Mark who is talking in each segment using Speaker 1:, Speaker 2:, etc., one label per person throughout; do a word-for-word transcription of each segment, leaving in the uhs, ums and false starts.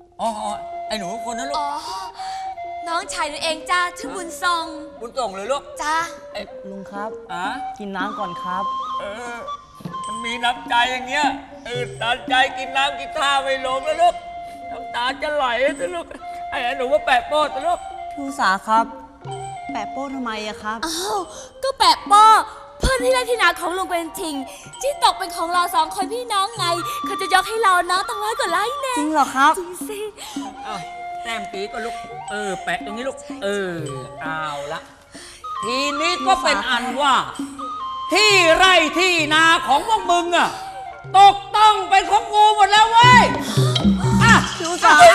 Speaker 1: อ๋อไอ้หนูคนนั้นลูก
Speaker 2: อ๋อน้องชายหนูเองจ้าชื่อบุญทรง
Speaker 1: บุญส่งเลยลูก
Speaker 2: จ้า
Speaker 1: ไอ้
Speaker 3: ลุงครับ
Speaker 1: อ่ะ
Speaker 3: กินน้ำก่อนครับ
Speaker 1: เออมันมีน้ำใจอย่างเงี้ยเออน้ำใจกินน้ำกินข้าวไม่ลงแล้วลูกน้ำตาจะไหลนะลูกไอ้หนูว่าแปะโป้นะลูก
Speaker 3: พี่อุตสาครับ แปะโป้ทำไมอะครับ
Speaker 2: อ้าวก็แปะป้อเพื่อนที่รักที่นาของลุงเป็นทิงที่ตกเป็นของเราสองคนพี่น้องไงเขาจะยกให้เราน้องตั้งร้อยกว่าไร่แน่
Speaker 3: จริงเหรอครับ
Speaker 2: จริงสิ
Speaker 1: แต้มปีก็ลูกเออแปะตรงนี้ลูกเออเอาละทีนี้ก็เป็นอันว่าที่ไร่ที่นาของพวกมึงอะตกต้องเป็นของกูหมดแล้วเว้ยอ่ะ
Speaker 3: พี่อุตสา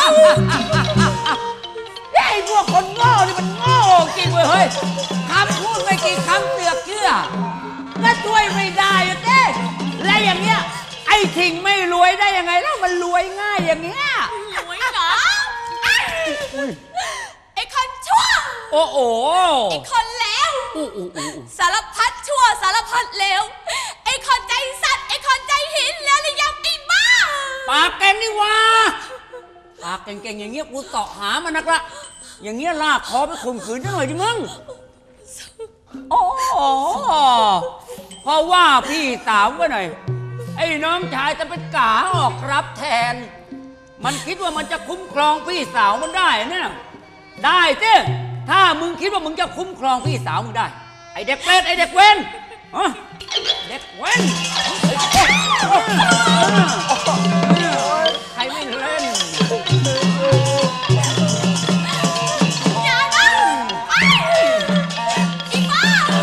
Speaker 1: ไอ้พวกคนโง่นี่มันโง่จริงเว้ยเฮ้ยคำพูดไม่กี่คำเสือกเชื่อก็ช่วยไม่ได้อะเต้และอย่างเงี้ยไอ้ทิงไม่รวยได้ยังไงแล้วมันรวยง่ายอย่างเงี้ย
Speaker 2: รวยเหรอไอ้คนชั่ว
Speaker 1: โอ้โห
Speaker 2: ไอ้คนเลวสารพัดชั่วสารพัดเลวไอ้คนใจสัตว์ไอ้คนใจหินแล้วเลยยังไอ้บ้า
Speaker 1: ปากเก่งนี่วะปากเก่งๆอย่างเงี้ยกูเสาะหามันนักละอย่างเงี้ยลากคอไปข่มขืนจังหน่อยดิมึงโอ้เพราะว่าพี่สาวก็หน่อยไอ้น้องชายจะเป็นกาออกรับแทนมันคิดว่ามันจะคุ้มครองพี่สาวมันได้เนี่ยได้สิถ้ามึงคิดว่ามึงจะคุ้มครองพี่สาวมึงได้ไอ้เด็กเปรตไอ้เด็กเว้นเด็กเว้นใครไม่เล่น
Speaker 2: อย่านะไอ้อีบ้า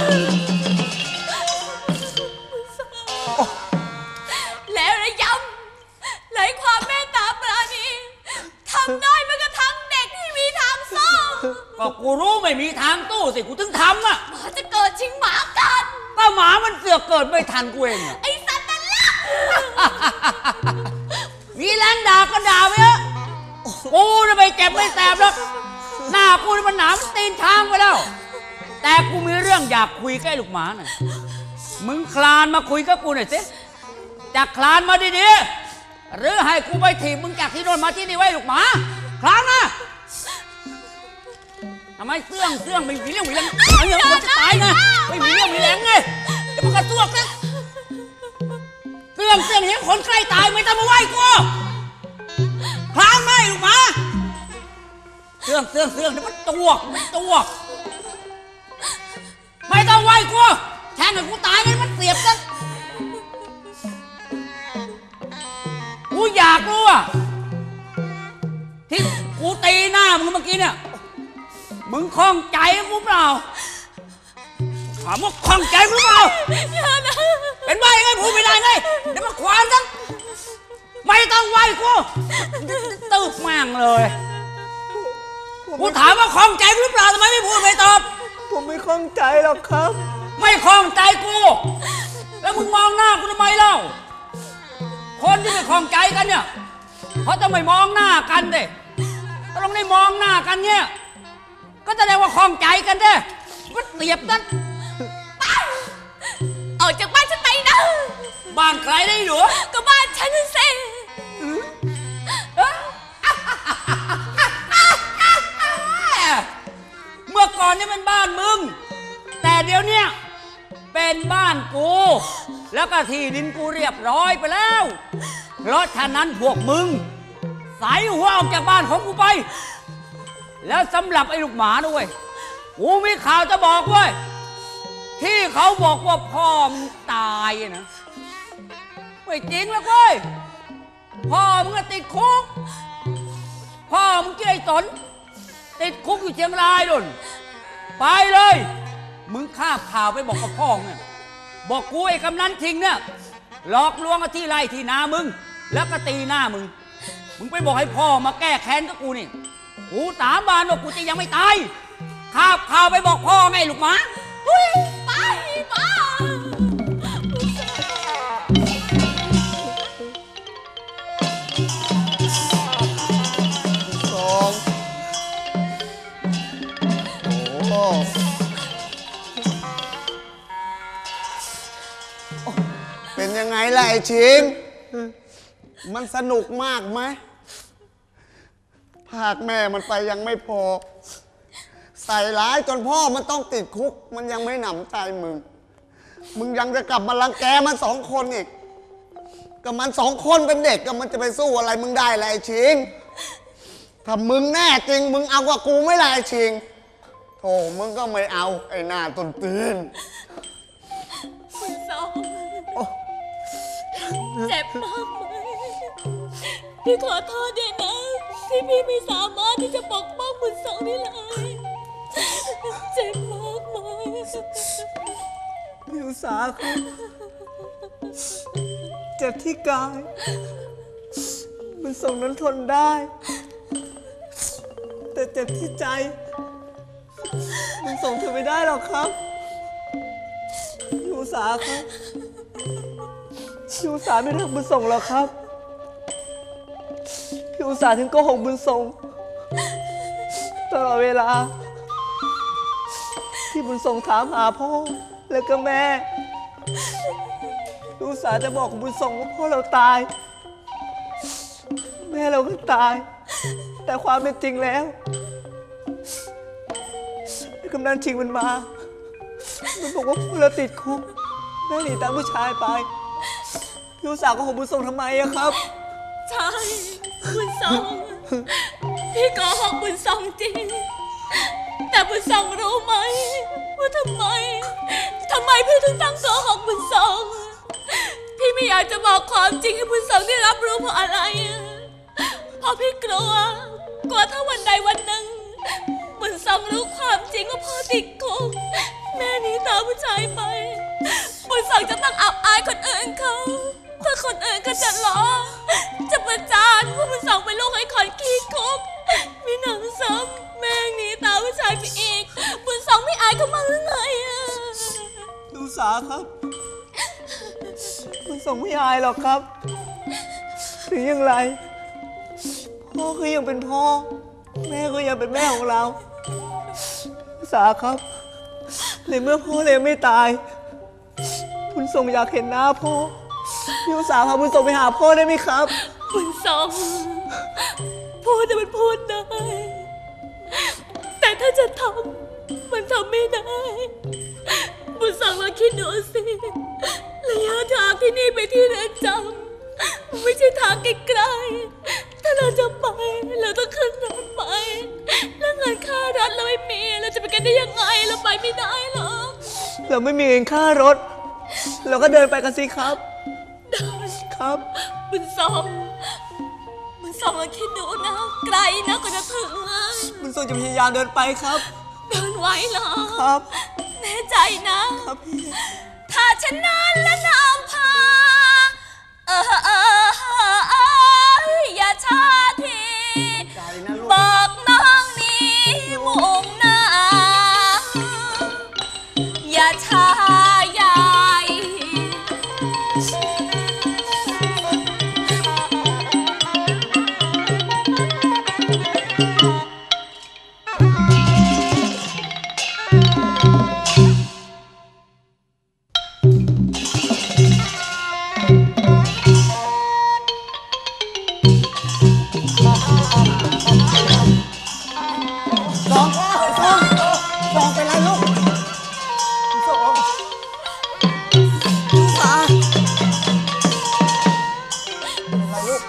Speaker 2: แล้วระยำไหลความเมตตาปราณีทำได้แม้กระทั่งเด็กที่มีทางสู้
Speaker 1: ก็กูรู้ไม่มีทางตู้สิกูถึงทำอ่ะ
Speaker 2: หมาจะเกิดชิงหมากัน
Speaker 1: ก็หมามันเสือกเกิดไม่ทันกูเอง
Speaker 2: ไอ้สัตว์นั่นแหละ
Speaker 1: มีแรงด่าก็ด่าไปเถอะกูจะไม่เจ็บไม่แสบหรอกหน้ากูมันหนามันตีนช้างไปแล้วแต่กูมีเรื่องอยากคุยกับไอ้ลูกหมาหน่อยมึงคลานมาคุยกับกูหน่อยสิจะคลานมาดีๆหรือให้กูไปถีบมึงจากที่โน่นมาที่นี่ไว้ลูกหมาคลานมาทำไมเสื่องเสื่องไม่มีเรื่องมีแรงไอ้เรื่องมันจะตายไงไม่มีเรื่องมีแรงไงจะมากระซวกนะเสื่องเสื่องเห็นคนใกล้ตายไม่ต้องมาไหว้กูคลานไหมลูกหมาเสื่องเสื่องเสื่องเดี๋ยวมันตัวมันตัวไม่ต้องไหว้กูแทงให้กูตายเลยมันเสียบกันกูอยากรู้อ่ะที่กูตีหน้ามึงเมื่อกี้เนี่ยมึงคล่องใจกูเปล่าถามว่าคล่องใจกูเปล่าเป็นใบไงพูดไม่ได้ไงเดี๋ยวมาขวานกันไม่ต้องไหวกูตึกแม่งเลยกูถามว่าคล่องใจหรือเปล่าทำไมไม่พูดไม่ตอบ
Speaker 3: ผมไม่คล่องใจหรอกครับ
Speaker 1: ไม่คล่องใจกูแล้วมึงมองหน้ากูทำไมเล่าคนที่ไม่คล่องใจกันเนี่ยเขาต้องไม่มองหน้ากันดิถ้าเราไม่มองหน้ากันเนี่ยก็แสดงว่าคล่องใจกันเด้มันเสียบกัน
Speaker 2: ออกจากบ้านฉันไปนะ
Speaker 1: บ้านใครได้หรอ
Speaker 2: ก็บ้านฉันสิ
Speaker 1: เมื่อก่อนนี่เป็นบ้านมึงแต่เดี๋ยวนี้เป็นบ้านกูแล้วก็ที่ดินกูเรียบร้อยไปแล้วเพราะฉะนั้นพวกมึงใส่หัวออกจากบ้านของกูไปแล้วสำหรับไอ้ลูกหมาด้วยกูมีข่าวจะบอกเว้ยที่เขาบอกว่าพ่อมึงตายนะไม่จริงแล้วเว้ยพ่อมึงติดคุกพ่อมึงชื่อไอ้สนติดคุกอยู่เชียงรายดุนไปเลยมึงคาบข่าวไปบอกกับพ่อเนี่ยบอกกูไอ้กำนันทิงเนี่ยหลอกลวงที่ไร่ที่นามึงแล้วก็ตีหน้ามึงมึงไปบอกให้พ่อมาแก้แค้นกับกูนี่กูสาบานว่ากูจะยังไม่ตายคาบข่าวไปบอกพ่อไงลูกหมา
Speaker 2: ไปบ้า
Speaker 3: สองโอ้เป็นยังไงล่ะไอ้ชิงมันสนุกมากไหม
Speaker 4: ภาคแม่มันไปยังไม่พอ ใส่ร้ายจนพ่อมันต้องติดคุก มันยังไม่หนำใจมึง มึงยังจะกลับมารังแกมันสองคนอีกกับมันสองคนเป็นเด็กก็มันจะไปสู้อะไรมึงได้ไรชิงถ้ามึงแน่จริงมึงเอากว่ากูไม่ไรชิงโธ่มึงก็ไม่เอาไอ้หน้าต้นตีน
Speaker 2: บุญทรงเจ็บมากไหมพี่ขอโทษด้วยนะที่พี่ไม่สามารถที่จะปกป้องบุญทรงได้เลยเจ็บมากไหม
Speaker 3: พี่อุตสาครับเจ็บที่กายบุญทรงนั้นทนได้ แต่เจ็บที่ใจบุญทรงทนไม่ได้หรอกครับพี่อุตสาครับพี่อุตสาไม่รักบุญทรงหรอกครับพี่อุตสาถึงโกหกบุญทรงตลอดเวลาที่บุญทรงถามหาพ่อแล้วก็แม่พี่อุตสาจะบอกกับบุญทรงว่าพ่อเราตายแม่เราก็ตายแต่ความเป็นจริงแล้วไอ้กำนันชิงมันมามันบอกว่าพวกเราติดคุกแม่หนีตามผู้ชายไปพี่อุตสาห์โกหกบุญทรงทำไมอะครับ
Speaker 2: ใช่บุญทรงพี่โกหกบุญทรงจริงแต่บุญทรงรู้ไหมว่าทำไมทำไมพี่ถึงต้องโกหกบุญทรงพี่ไม่อยากจะบอกความจริงให้บุญทรงได้รับรู้เพราะอะไรเพราะพี่กลัวกลัวถ้าวันใดวันหนึ่งบุญทรงรู้ความจริงว่าพ่อติดคุกแม่หนีตามผู้ชายไปบุญทรงจะต้องอับอายคนอื่นเขาถ้าคนอื่นก็จะล้อจะประจานว่าบุญทรงเป็นลูกไอ้ขอนขี้คุกมีหนังซ้ำแม่หนีตามผู้ชายไปอีกบุญทรงไม่อายเขาบ้างหรือไงอะ
Speaker 3: พี่อุตสาครับบุญทรงไม่อายหรอกครับถึงอย่างไรพ่อก็ยังเป็นพ่อแม่ก็ยังเป็นแม่ของเราอุตสาครับในเมื่อพ่อเลยไม่ตายบุญทรงอยากเห็นหน้าพ่อพี่อุตสาพาบุญทรงไปหาพ่อได้ไหมครับ
Speaker 2: บุญทรงพูดจะมันพูดได้แต่ถ้าจะทำมันทำไม่ได้บุญทรงลองคิดดูสิระยะทางที่นี่ไปที่เรือนจำมันไม่ใช่ทางไกลๆถ้าเราจะไปเราต้องขึ้นรถไปแล้วเงินค่ารถเราไม่มีเราจะไปกันได้ยังไงเราไปไม่ได้หรอก
Speaker 3: เราไม่มีเงินค่ารถเราก็เดินไปกันสิครับ
Speaker 2: ได้
Speaker 3: ครับ
Speaker 2: บุญทรงบุญทรงลองคิดดูนะไกลนะกว่าจะถึงอะ
Speaker 3: บุญทรงจะพยายามเดินไปครับ
Speaker 2: เดินไหวเหรอ
Speaker 3: ครับ
Speaker 2: แน่ใจนะ
Speaker 3: ครับพี่
Speaker 2: ถ้าฉันนั้นและนำพาเออเออเอออย่าช้าทีบอกน้องนี้มุ่งหน้าอย่าช้าใหญ่
Speaker 4: สองสองสองเป็นไรลูกสองสามเป็นไรลูก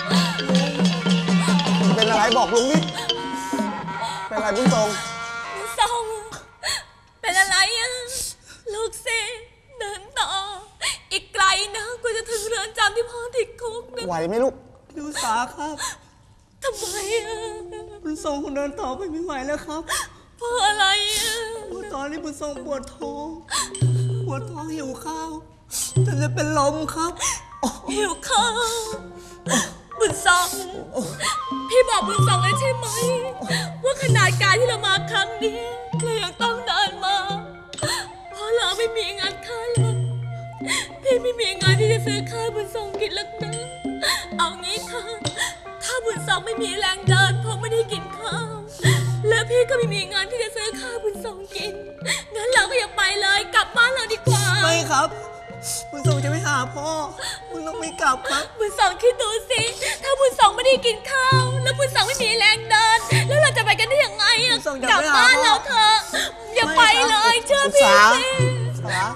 Speaker 4: เป็นอะไรบอกลุงนิดเป็นอะไรบุญทรง
Speaker 2: บุญทรงเป็นอะไรอะลูกสิเดินต่ออีกไกลนะกว่าจะถึงเรือนจำที่พ่อติดคุกนะ
Speaker 4: ไหวไหมลูก
Speaker 3: พี่อุตสาครับ
Speaker 2: ทำไมอะ
Speaker 3: บุญทรงคงเดินต่อไปไม่ไหวแล้วครับ
Speaker 2: เพราะอะไรอะ
Speaker 3: เพราะตอนนี้บุญทรงปวดท้องปวดท้องหิวข้าวจนจะเป็นลมครับ
Speaker 2: หิวข้าวบุญทรงพี่บอกบุญทรงเลยใช่ไหมว่าขนาดการที่เรามาครั้งนี้เรายังต้องเดินมาเพราะเราไม่มีงานค่ารถพี่ไม่มีงานที่จะซื้อข้าวบุญทรงกินแล้วนะเอางี้ค่ะถ้าบุญทรงไม่มีแรงเดินเพราะไม่ได้กินข้าวและพี่ก็ไม่มีงานที่จะซื้อข้าวบุญทรงกินงั้นเราก็อย่าไปเลยกลับบ้านเราดีกว่า
Speaker 3: ไม่ครับบุญบุญส่งจะไปหาพ่อบุญส่งไม่กลับครับ
Speaker 2: บุญส่งคิดดูสิถ้าบุญส่งไม่ได้กินข้าวแล้วบุญส่งไม่มีแรงเดินแล้วเราจะไปกันได้ยังไงอะ
Speaker 3: บุญส่งอยาก
Speaker 2: กลับ
Speaker 3: ไปหา
Speaker 2: บ้าน
Speaker 3: พ่อ
Speaker 2: เราเถอะอย่าไป
Speaker 3: ไม่ครับ
Speaker 2: เลยเชื่อพี่
Speaker 4: สา
Speaker 2: สิ
Speaker 4: สา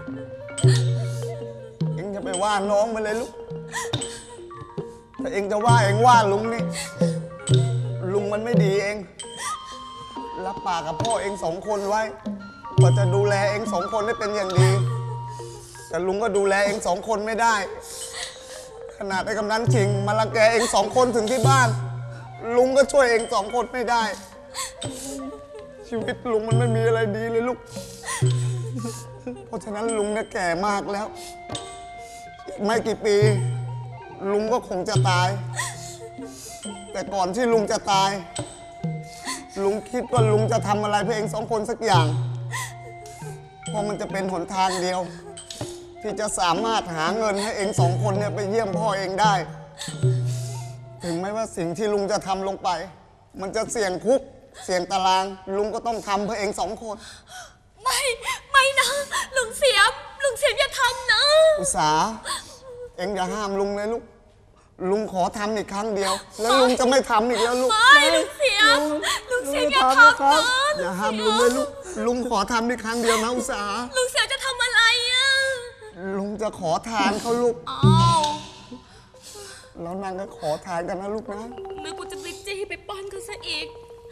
Speaker 4: เอ็งจะไปว่าน้องมาเลยลูกถ้าเอ็งจะว่าเอ็งว่าลุงนี่ลุงมันไม่ดีเองรับปากกับพ่อเอ็งสองคนไว้ว่าจะดูแลเอ็งสองคนได้เป็นอย่างดี แต่ลุงก็ดูแลเอ็งสองคนไม่ได้ ขนาดไอ้กำนันชิงมารังแกเอ็งสองคนถึงที่บ้าน ลุงก็ช่วยเอ็งสองคนไม่ได้ ชีวิตลุงมันไม่มีอะไรดีเลยลูก เพราะฉะนั้นลุงเนี่ยแก่มากแล้วอีกไม่กี่ปี ลุงก็คงจะตาย แต่ก่อนที่ลุงจะตาย ลุงคิดว่าลุงจะทำอะไรเพื่อเองสองคนสักอย่าง เพราะมันจะเป็นหนทางเดียว ที่จะสามารถหาเงินให้เองสองคนเนี่ยไปเยี่ยมพ่อเองได้ ถึงแม้ว่าสิ่งที่ลุงจะทำลงไป มันจะเสี่ยงคุกเสี่ยงตาราง ลุงก็ต้องทำเพื่อเองสองคน
Speaker 2: ไม่ไม่นะลุงเสียมลุงเสียมอย่าทำนะ
Speaker 4: อุตสาเองอย่าห้ามลุงเลยลูก ลุงขอทำอีกครั้งเดียว แล้วลุงจะไม่ทำอีกแล้วลูก
Speaker 2: ไม่ลุงเสียมลุงเสียมอย่าทำนะ
Speaker 4: อย่าห้ามลุงเลยลูก ลุงขอทำอีกครั้งเดียวนะอุตสา
Speaker 2: ลุงเสียมจะทำอะไรอ่ะ
Speaker 4: ลุงจะขอทานเขาลูก
Speaker 2: อ้าว
Speaker 4: แล้วนางก็ขอทานกันนะลูกนะ
Speaker 2: นึกว่าจะไปจี้ไปป้อนเขาซะอีก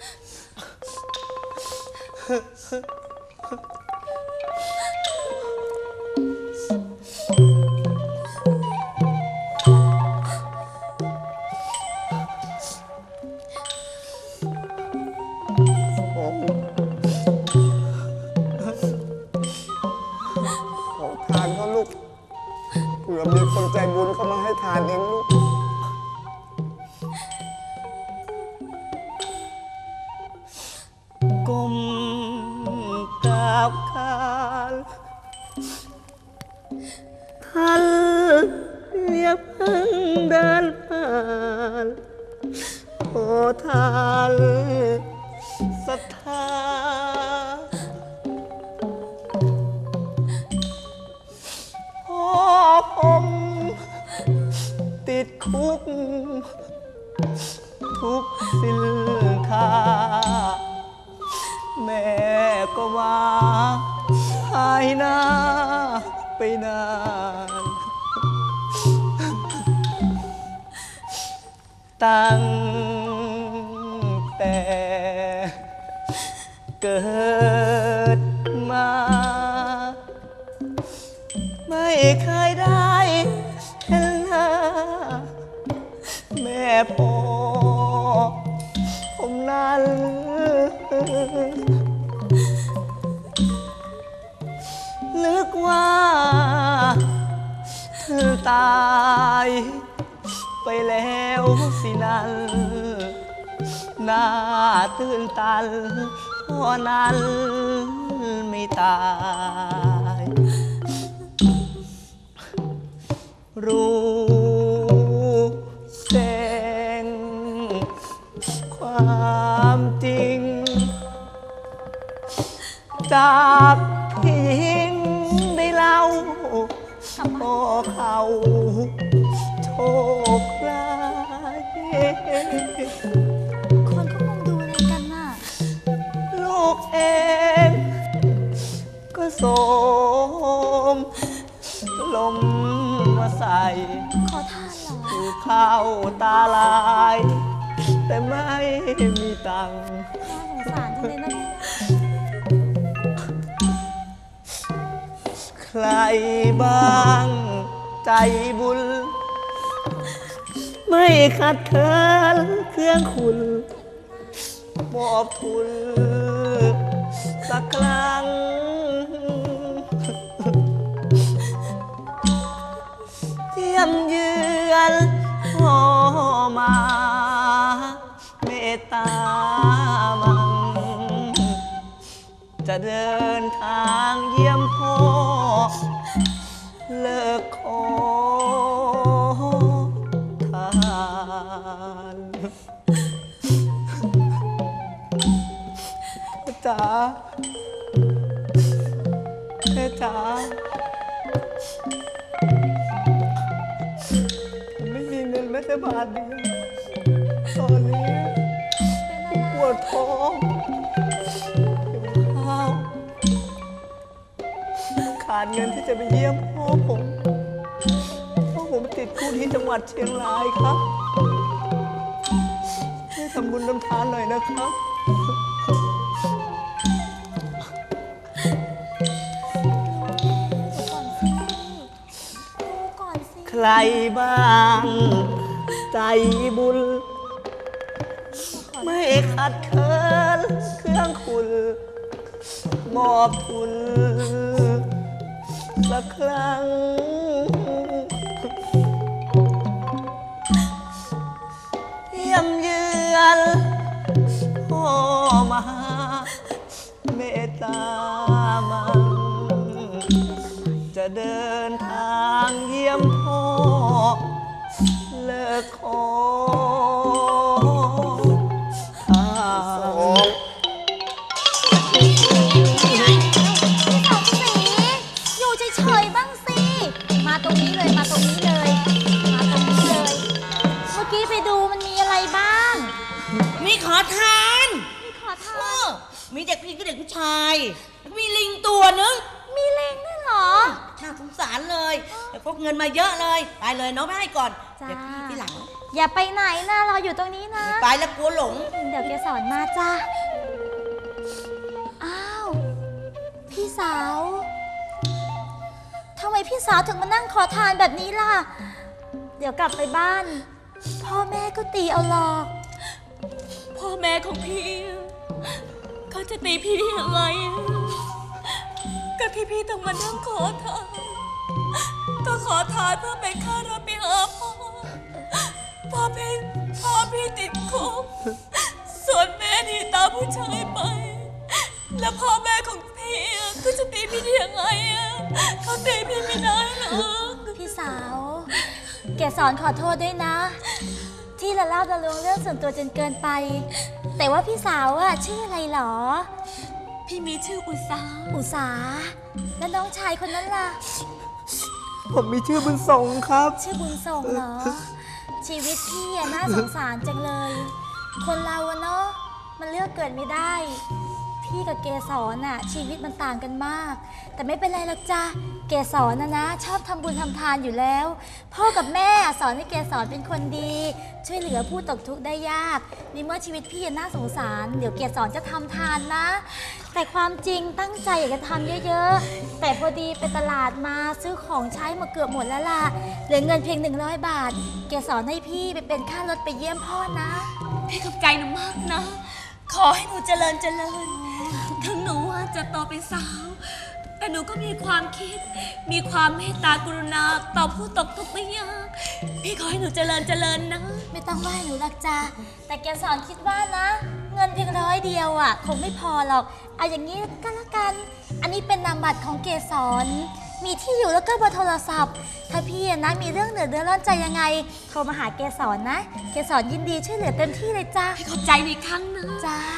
Speaker 4: ขอทานเขาลูก เผื่อมีคนใจบุญเข้ามาให้ทานเองลูก
Speaker 3: ก้มกราบคานท่านอย่าเพิ่งเดินผ่านขอทานศรัทธาพ่อผมติดคุกทุกสิ้นค่าแม่ก็ว่าหายหน้าไปนานตั้งแต่เกิดมา ไม่เคยได้เห็นหน้าแม่พ่อผมนั้นนึกว่าเธอตายไปแล้วสินั้นหน้าตื่นตันพ่อนั้นไม่ตายรู้แจ้งความจริงจากที่ยิงได้เล่าพ่อเขาโชคร้าย
Speaker 2: คนเขามองดูอะไรกันน่ะ
Speaker 3: ลูกเองก็โสมลมมาใส่
Speaker 2: ขอทานเหรอ
Speaker 3: อยู่ข้าวตาลาย แต่ไม่มีตังค์
Speaker 2: น่าสงสารจังเลยนะเนี่ย
Speaker 3: ใครบ้างใจบุญ ไม่ขัดเคินเครื่องคุณมอบทุนสักครั้งเยี่ยมเยือนพ่อมาเมตตามัง จะเดินทางเยี่ยมพ่อเลิกขอทานจ๋าแม่จ๋าสักบาทเดียวตอนนี้ปวดท้องหิวข้าวขาดเงินที่จะไปเยี่ยมพ่อผมพ่อผมติดคุกที่จังหวัดเชียงรายครับช่วยทำบุญทำทานหน่อยนะครับ
Speaker 2: ก่อนสิ
Speaker 3: ใครบ้างใจบุญ ไม่ขัดเคินเครื่องคุณมอบทุนสักครั้งเยี่ยมเยือนพ่อมาเมตตามังจะเดินทางเยี่ยมพ่อเลิกขอทาง
Speaker 2: อยู่เฉยๆบ้างสิ มาตรงนี้เลย มาตรงนี้เลย มาตรงนี้เลย เมื่อกี้ไปดูมันมีอะไรบ้าง
Speaker 5: มีขอทาน
Speaker 2: มีขอทา
Speaker 5: เอน อมีเด็กผู้หญิงกับเด็กผู้ชายแล้วก็มีลิงตัวนึง
Speaker 2: มีเลงด้วยเหรอ
Speaker 5: น่าสงสารเลยแต่พกเงินมาเยอะเลยไปเลยน้องไม่ให้ก่อน
Speaker 2: จ้า
Speaker 5: เดี๋ยวพี่ที่หลัง
Speaker 2: อย่าไปไหนนะรออยู่ตรงนี้นะ
Speaker 5: ไปแล้วกลัวหลง
Speaker 2: เดี๋ยวแกสอนมาจ้าอ้าว พี่สาว ทำไมพี่สาวถึงมานั่งขอทานแบบนี้ล่ะ เดี๋ยวกลับไปบ้าน พ่อแม่ก็ตีเอาหรอก พ่อแม่ของพี่เขาจะตีพี่ยังไงก็ที่พี่ต้องมานั่งขอทาน ก็ขอทานเพื่อเป็นค่ารับไปหาพ่อ พ่อพี่พ่อพี่ติดคุก ส่วนแม่หนีตามผู้ชายไป แล้วพ่อแม่ของพี่ก็จะตีพี่ได้ยังไงอะเขาตีพี่ไม่ได้หรอกพี่สาว แกสอนขอโทษด้วยนะ ที่ละเล่าละลวงเรื่องส่วนตัวจนเกินไป แต่ว่าพี่สาวอะชื่ออะไรหรอ พี่มีชื่ออุษาอุษาแล้วน้องชายคนนั้นล่ะ
Speaker 3: ผมมีชื่อบุญส่งครับ
Speaker 2: ชื่อบุญส่งเหรอ ชีวิตพี่อะน่าสงสารจังเลย คนเราอะเนาะมันเลือกเกิดไม่ได้ พี่กับเกสรน่ะชีวิตมันต่างกันมาก แต่ไม่เป็นไรหรอกจ้ะเกสรนะนะชอบทำบุญทำทานอยู่แล้ว พ่อกับแม่สอนให้เกสรเป็นคนดี ช่วยเหลือผู้ตกทุกข์ได้ยากในเมื่อชีวิตพี่น่าสงสาร เดี๋ยวเกสรจะทำทานนะ แต่ความจริงตั้งใจอยากจะทำเยอะๆแต่พอดีไปตลาดมาซื้อของใช้มาเกือบหมดแล้วล่ะเหลือเงินเพียงหนึ่งร้อยบาท เกสรให้พี่ไปเป็นค่ารถไปเยี่ยมพ่อนะพี่ขอบใจหนูมากนะ ขอให้หนูเจริญเจริญถึงหนูว่าจะโตเป็นสาว แต่หนูก็มีความคิด มีความเมตตากรุณาต่อผู้ตกทุกข์ได้ยากพี่ขอให้หนูเจริญเจริญนะ ไม่ต้องไหว้หนูหรอกจ้าแต่แกสอนคิดว่านะ เงินเพียงร้อยเดียวอ่ะคงไม่พอหรอกเอาอย่างนี้ก็แล้วกัน อันนี้เป็นนามบัตรของเกสรมีที่อยู่แล้วก็เบอร์โทรศัพท์ ถ้าพี่นะมีเรื่องเหนือเดือดร้อนใจยังไงโทรมาหาเกสรนะ เกสรยินดีช่วยเหลือเต็มที่เลยจ้าขอบใจในครั้งนะจ้า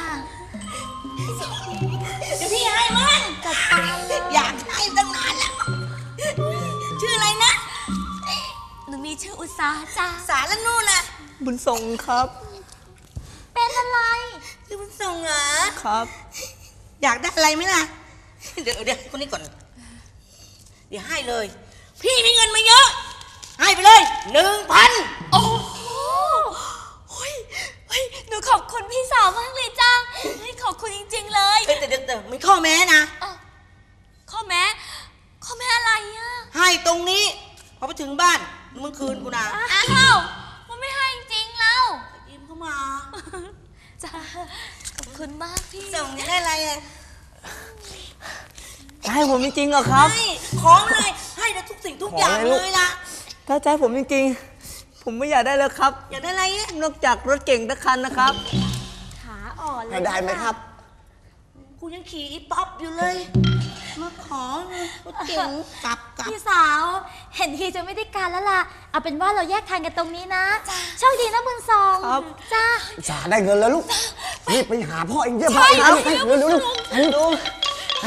Speaker 5: เดี๋ยวพี่ให้มัน
Speaker 2: จัดการเลย
Speaker 5: อยากให้ตั้งนานแล้วชื่ออะไรนะ
Speaker 2: หนูมีชื่ออุษาจ้า
Speaker 5: สารแล้วนู่นน่ะ
Speaker 3: บุญส่งครับ
Speaker 2: เป็นอะไร
Speaker 5: ชื่อบุญส่งเหรอ
Speaker 3: ครับ
Speaker 5: อยากได้อะไรไหมล่ะเดี๋ยวเดี๋ยวคนนี้ก่อนเดี๋ยวให้เลย พี่มีเงินมาเยอะ ให้ไปเลยหนึ่งพัน
Speaker 2: โอ้โหเฮ้ยเฮ้ยหนูขอบคุณพี่สาวมากเลยจ้าเฮ้ยขอบคุณจริงๆเลย
Speaker 5: แต่เดี๋ยวแต่มีข้อแม้นะ
Speaker 2: อ้าวข้อแม้ ข้อแม้อะไรอ่ะ
Speaker 5: ให้ตรงนี้พอไปถึงบ้านมึงคืนกูนะ
Speaker 2: อ้าวมันไม่ให้จริงๆแล้ว
Speaker 5: ยิ้มเข้ามา
Speaker 2: จ้าขอบคุณมากพี่
Speaker 5: ส่งจะได้อะไรอ่ะ
Speaker 3: จะให้ผมจริงๆเหรอครับ
Speaker 5: ให้ของเลย ให้ได้ทุกสิ่งทุกอย่าง
Speaker 3: ขอเลยลูก
Speaker 5: เลยล่ะ
Speaker 3: ถ้าจะให้ผมจริงๆ ผมไม่อยากได้แล้วครับ
Speaker 5: อยากได้อะไรอ่ะ
Speaker 3: นอกจากรถเก่งตะคันนะครับ
Speaker 2: ขาอ่อนเลย
Speaker 4: ให้ได้ไหมครับ
Speaker 5: กูยังขี่อีป๊อปอยู่เลย มาขอรถเก๋งกลับกลับ
Speaker 2: พี่สาว เห็นทีจะไม่ได้การแล้วล่ะ เอาเป็นว่าเราแยกทางกันตรงนี้นะโชคดีนะบุญทรง
Speaker 3: ครับ
Speaker 2: จ้า
Speaker 4: สาได้เงินแล้วลูกรีบไปหาพ่อเองเยี่ยมพ่อเองนะลูกไปเร็วๆลูกไปเร็วๆไป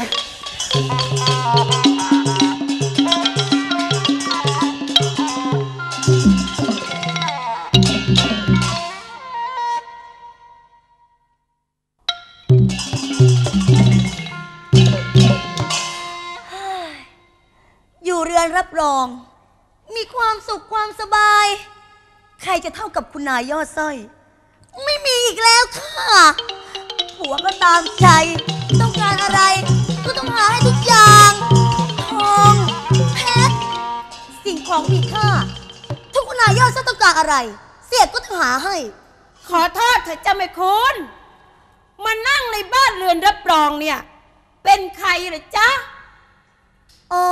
Speaker 6: รับรอง มีความสุขความสบาย ใครจะเท่ากับคุณนายยอดสร้อย ไม่มีอีกแล้วค่ะผัวก็ตามใจต้องการอะไรก็ต้องหาให้ทุกอย่างทองเพชรสิ่งของมีค่าทุกคุณนายยอดสร้อยต้องการอะไร เสียก็ต้องหาให้
Speaker 5: ขอโทษเถอะจ้าแม่คุณมานั่งในบ้านเรือนรับรองเนี่ยเป็นใครเหรอจ๊ะ
Speaker 6: อ๋อ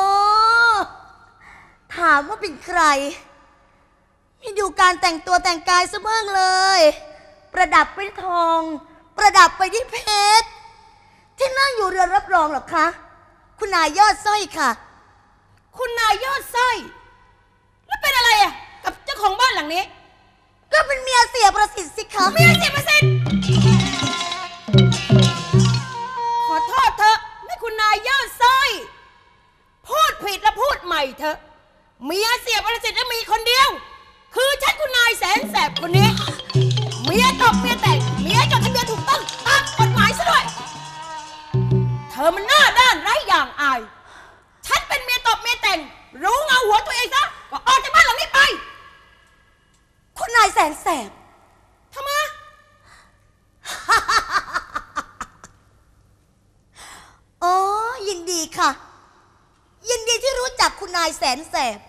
Speaker 6: ถามว่าเป็นใครไม่ดูการแต่งตัวแต่งกายซะบ้างเลย ประดับไปด้วยทอง ประดับไปด้วยเพชรที่นั่งอยู่เรือนรับรองหรอคะคุณนายยอดสร้อยค่ะ
Speaker 5: คุณนายยอดสร้อยแล้วเป็นอะไรอ่ะกับเจ้าของบ้านหลังนี้
Speaker 6: ก็เป็นเมียเสียประสิทธิ์สิคะ
Speaker 5: เมียเสียเปอร์เซ็นต์ขอโทษเถอะแม่คุณนายยอดสร้อยพูดผิดแล้วพูดใหม่เถอะเมียเสียประสิทธิ์แล้วมีคนเดียวคือฉันคุณนายแสนแสบคนนี้เมียตบเมียแต่งเมียจดทะเบียนถูกต้องตามกฎหมายซะด้วยเธอมันหน้าด้านไร้อย่างอายฉันเป็นเมียตบเมียแต่งรู้เงาหัวตัวเองซะก็ออกจากบ้านหลังนี้ไป
Speaker 6: คุณนายแสนแสบ
Speaker 5: ทำไม
Speaker 6: อ๋อยินดีค่ะ ยินดีที่รู้จักคุณนายแสนแสบ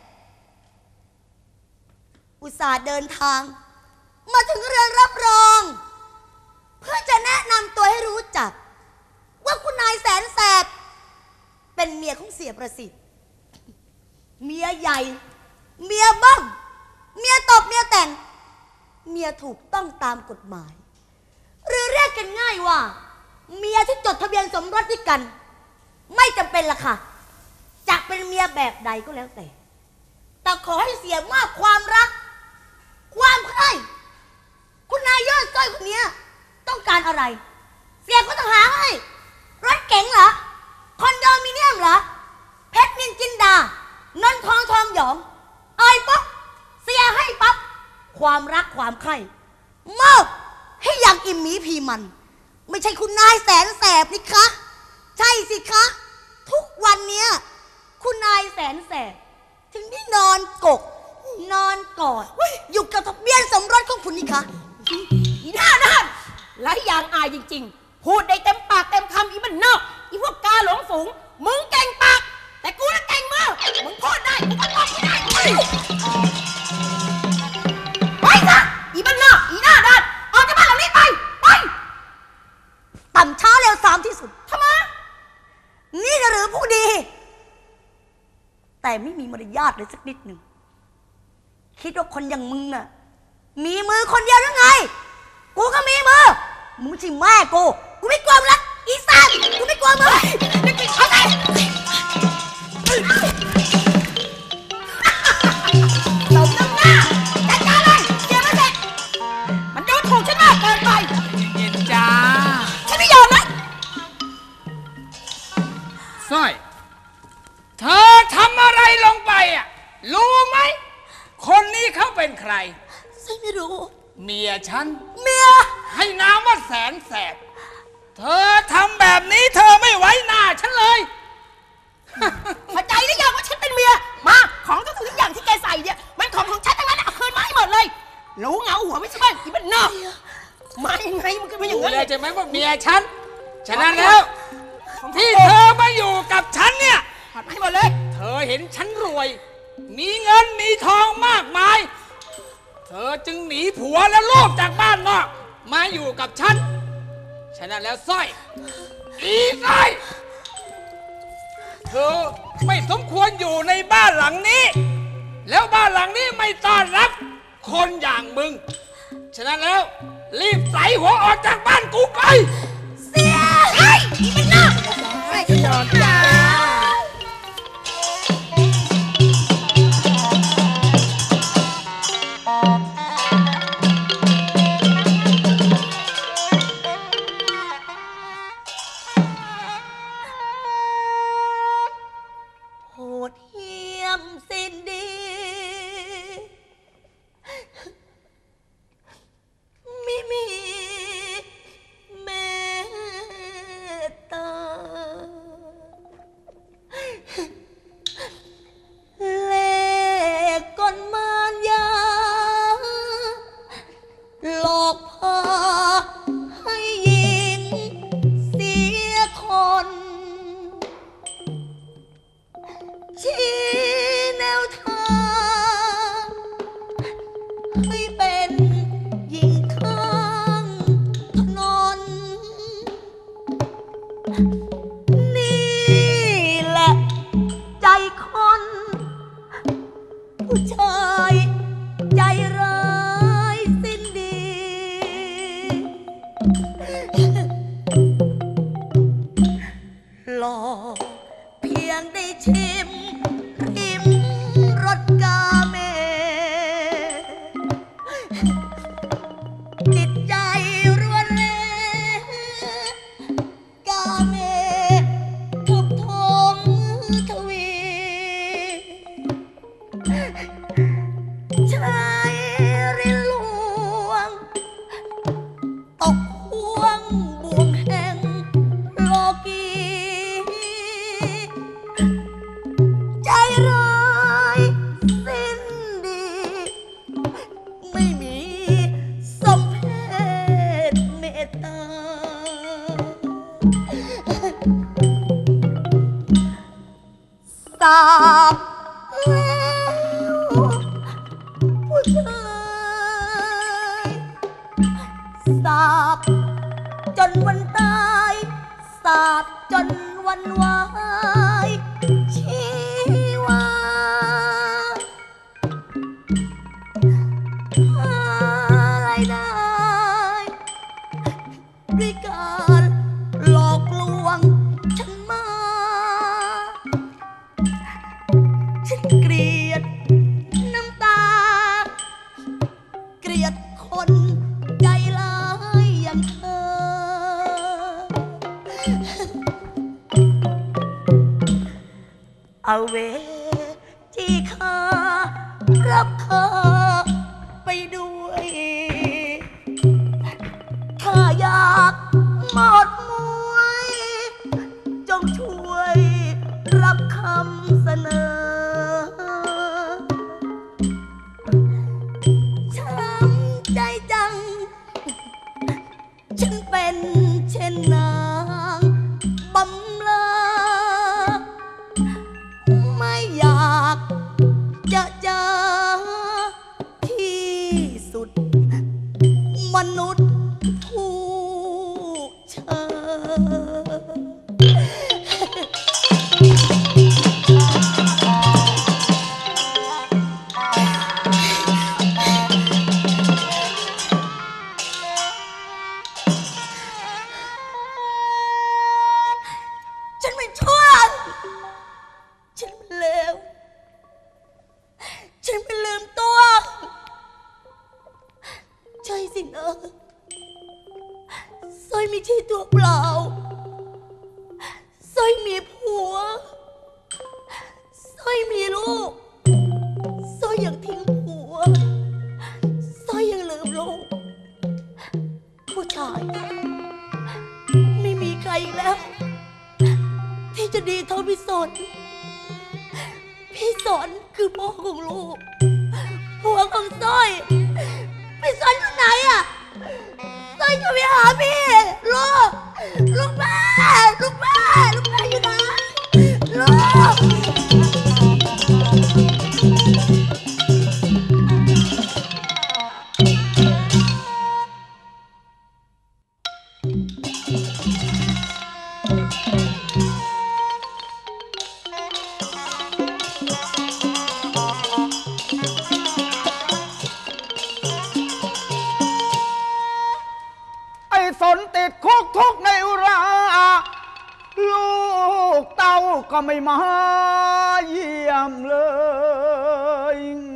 Speaker 6: อุตส่าห์เดินทาง มาถึงเรือนรับรอง เพื่อจะแนะนำตัวให้รู้จัก ว่าคุณนายแสนแสบเป็นเมียของเสียประสิทธิ์ เมียใหญ่ เมียบ้องเมียตบเมียแต่ง เมียถูกต้องตามกฎหมาย หรือเรียกกันง่ายว่า เมียที่จดทะเบียนสมรสด้วยกัน ไม่จำเป็นละค่ะจะเป็นเมียแบบใดก็แล้วแต่ แต่ขอให้เสียมากความรัก ความใคร่คุณนายยอดสร้อยคนนี้ต้องการอะไร เสียก็ต้องหาให้รถเก๋งเหรอคอนโดมิเนียมเหรอเพชรนินจินดาเงินทองทองหยองเอ้ยป๊อปเสียให้ปั๊บความรักความใคร่มอบให้อย่างอิ่มหมีพีมัน ไม่ใช่คุณนายแสนแสบนี่คะใช่สิคะทุกวันเนี้ยคุณนายแสนแสบถึงได้นอนกกนอนกอดอยู่กับทะเบียนสมรสของคุณนี่คะ
Speaker 5: อีหน้าด้านไร้อย่างอายจริงๆพูดได้เต็มปากเต็มคำอีมันนอกอีพวกกาหลงฝูงมึงเก่งปากแต่กูน่ะเก่งมือมึงพูดได้กูก็ตอบไม่ได้ไปไปซะอีมันนอกอีหน้าด้านออกจากบ้านหลังนี้ไปไป
Speaker 6: ต่ำช้าเร็วสามที่สุด
Speaker 5: ทำไม
Speaker 6: นี่หรือผู้ดี แต่ไม่มีมารยาทเลยสักนิดหนึ่งคิดว่าคนอย่างมึงน่ะมีมือคนเดียวหรือไงกูก็มีมือมึงไม่ใช่แม่กูกูไม่กลัวมึงละอีสานกูไม่กลัวมึงไม่กินเขาไง
Speaker 5: สมน้ำหน้าจัดการเลยเสียไม่เสร็จมันดูถูกฉันมากเกินไป
Speaker 1: เย็นจ้า
Speaker 5: ฉันไม่ยอมนะ
Speaker 1: สร้อย เธอทำอะไรลงไปอ่ะ รู้ไหม คนนี้เขาเป็นใคร
Speaker 6: ฉันไม่รู้
Speaker 1: เมียฉัน
Speaker 6: เมีย
Speaker 1: ให้นามว่าแสนแสบ เธอทำแบบนี้เธอไม่ไว้หน้าฉันเลย
Speaker 5: เข้าใจหรือยังว่าฉันเป็นเมียมาของทุกอย่างที่แกใส่เนี่ยมันของของฉันทั้งนั้นเอาคืนมาให้หมดเลยรู้เงาหัวไม่ใช่ไหมอีมันนอกมายังไงมันก็ไม่อย่าง
Speaker 1: รู้
Speaker 5: นั้น
Speaker 1: เลยใช่ไหมว่าเมียฉัน ฉะนั้นแล้ว ที่เธอมาอยู่กับฉันเนี่ย
Speaker 5: หัดให้หมดเลย
Speaker 1: เธอเห็นฉันรวย มีเงินมีทองมากมาย เธอจึงหนีผัวและลูกจากบ้านนอก มาอยู่กับฉัน ฉะนั้นแล้วสร้อย อีสร้อย เธอไม่สมควรอยู่ในบ้านหลังนี้ แล้วบ้านหลังนี้ไม่ต้อนรับคนอย่างมึง ฉะนั้นแล้วรีบใส่หัวออกจากบ้านกูไป
Speaker 6: เสียเฮ้ยอีมันนอกไม่ยอมจ้า โหดเหี้ยมสิ้นดี ไม่มีแม้รอเพียงได้ชิมริมรสกาเมจิตใจรวนเรกาเมทุบทงทวีชายริลวงตกห่วงบ่วงแห่งโลกีใจร้ายสิ้นดีไม่มีสมเพศเมตตาสาบแล้วผู้ชายสาบจนวันตายสาบจนวันวายชีวาอะไรได้ด้วยการหลอกลวงฉันมาฉันเกลียดน้ำตาเกลียดคนใจร้ายอย่างเธอเอาเวจีข้ารับข้าไปด้วยข้าอยากหมดมวยจงช่วยรับคำเสนอช้ำใจจังฉันเป็นเช่นนางบำลาไม่อยากจะเจอที่สุดมนุษย์ผู้เชฉันไม่ชั่วฉันมันเลวฉันไม่ลืมตัวใช่สินะสร้อยไม่ใช่ตัวเปล่าสร้อยมีผัวสร้อยมีลูกสร้อยยังทิ้งผัวสร้อยยังลืมลูกผู้ชายไม่มีใครอีกแล้วที่จะดีเท่าพี่สนพี่สนคือพ่อของลูกผัวของสร้อยพี่สนอยู่ไหนอะสร้อยจะไปหาพี่ลูกลูกแม่ลูกแม่ลูกแม่อยู่ไหนลูก
Speaker 3: สนติดคุกทุกในอุราลูกเต้าก็ไม่มาเยี่ยมเลย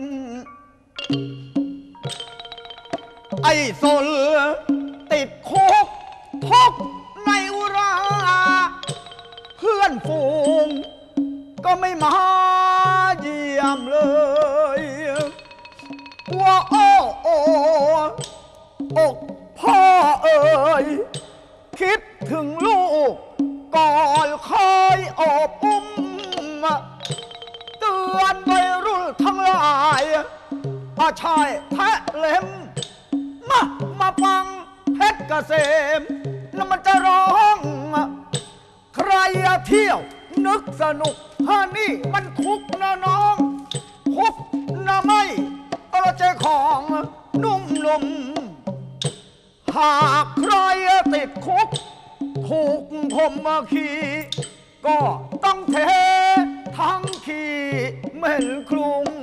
Speaker 3: ไอ้สนติดคุกทุกในอุราเพื่อนฝูงก็ไม่มาเยี่ยมเลยว่าโอ้โอ้อกพ่อเอ๋ยคิดถึงลูกก่อนคอยอบอุ้มเตือนวัยรุ่นทั้งหลายอาชายแทะเล็มมามาฟังเพชรเกษมแล้วมันจะร้องใครเที่ยวนึกสนุกฮะนี่มันคุกนะน้องคุกนะไม่เราเจอของนุ่มลมหากใครติดคุกถูกข่มขีก็ต้องเททั้งขี้เหม็นคลุง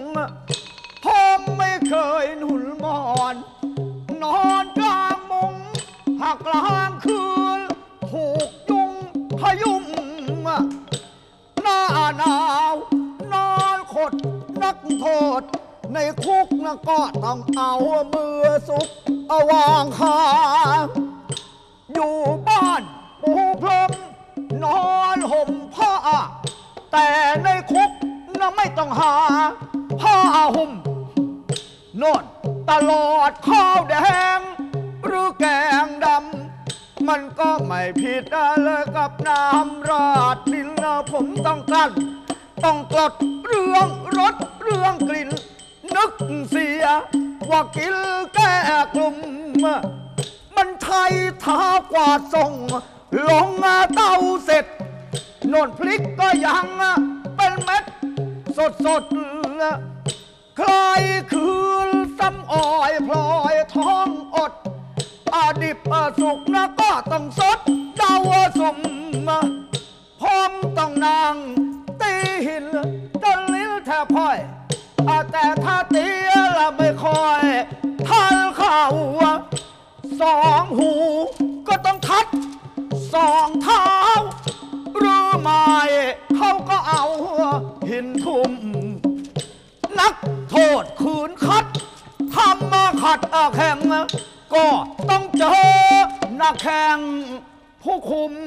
Speaker 3: ผมไม่เคยหนุนมอนนอนกลางมุงหากกลางคืนถูกยุงพยุงหน้าหนาวนอนขดนักโทษในคุกนะก็ต้องเอามือซุกเอาวางขาอยู่บ้านปูพรมนอนห่มผ้าแต่ในคุกนะไม่ต้องหาผ้าห่มนอนตลอดข้าวแดงหรือแกงดำมันก็ไม่ผิดเลยกับน้ำราดดินนะผมต้องกลั้นต้องกลดเรื่องรสเรื่องกลิ่นนึกเสียว่ากินแก้กลุ่มมันไทยท้ากวาดส่งลงเต้าเสร็จโน่นพลิกก็ยังเป็นเม็ดสดสดใครคืนซ้ำอ้อยพลอยท้องอดอดิบสุกนะก็ต้องสดเดาสุ่มพร้อมต้องนางตีหินจนลิ้นแทบพ้อยแต่ถ้าเตี้ยละไม่ค่อยทันเข้าสองหูก็ต้องทัดสองเท้าหรือไม่เขาก็เอาหินทุ่มนักโทษคืนคัดทำมาขัดแข่งก็ต้องเจอนักแข่งผู้คุม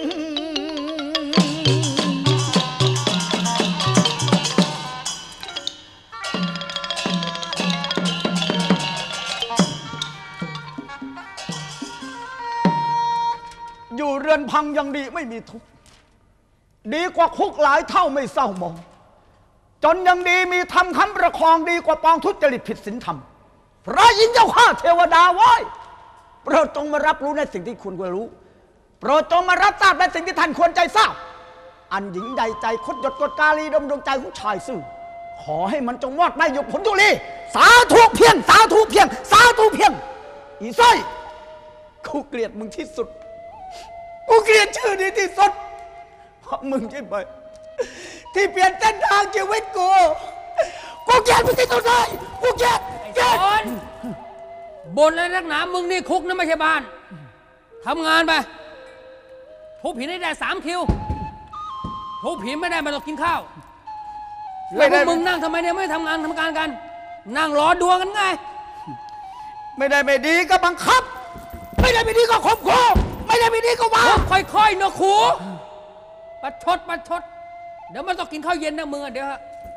Speaker 3: อยู่เรือนพังยังดีไม่มีทุกข์ดีกว่าคุกหลายเท่าไม่เศร้ามองจนยังดีมีธรรมค้ำประคองดีกว่าปองทุจริตผิดศีลธรรมพระอินทร์เจ้าข้าเทวดาไว้โปรดจงมารับรู้ในสิ่งที่คุณควรรู้โปรดจงมารับทราบในสิ่งที่ท่านควรใจทราบอันหญิงใดใจคดหยดกดกาลีดมดวงใจของชายซื่อขอให้มันจงมอดไม่หยุดผลทุลีสาธุเพียงสาธุเพียงสาธุเพียงอีสร้อยกูเกลียดมึงที่สุดกูเกลียดชื่อนี้ที่สุดเพราะมึงใช่ไหมที่เปลี่ยนเส้นทางชีวิตกูกูเกลียดมึงที่สุดเลยกูเกลียดเกลียด
Speaker 1: บนแล้วนักหนามึงนี่คุกนะไม่ใช่บ้านทำงานไปทุบหินให้ได้สามคิวทุบหินไม่ได้มาต้องกินข้าวแล้วพวกมึงนั่งทำไมเนี่ยไม่ทำงานทำการกันนั่งรอดวงกันไง
Speaker 3: ไม่ได้ไม่ดีก็บังคับไม่ได้ไม่ดีก็ข่มขู่ไม่ได้ไม่ดีก็ว่า
Speaker 1: ค่อยๆนะครูประชดประชดเดี๋ยวมันต้องกินข้าวเย็นนะมึงอ่ะเดี๋ยว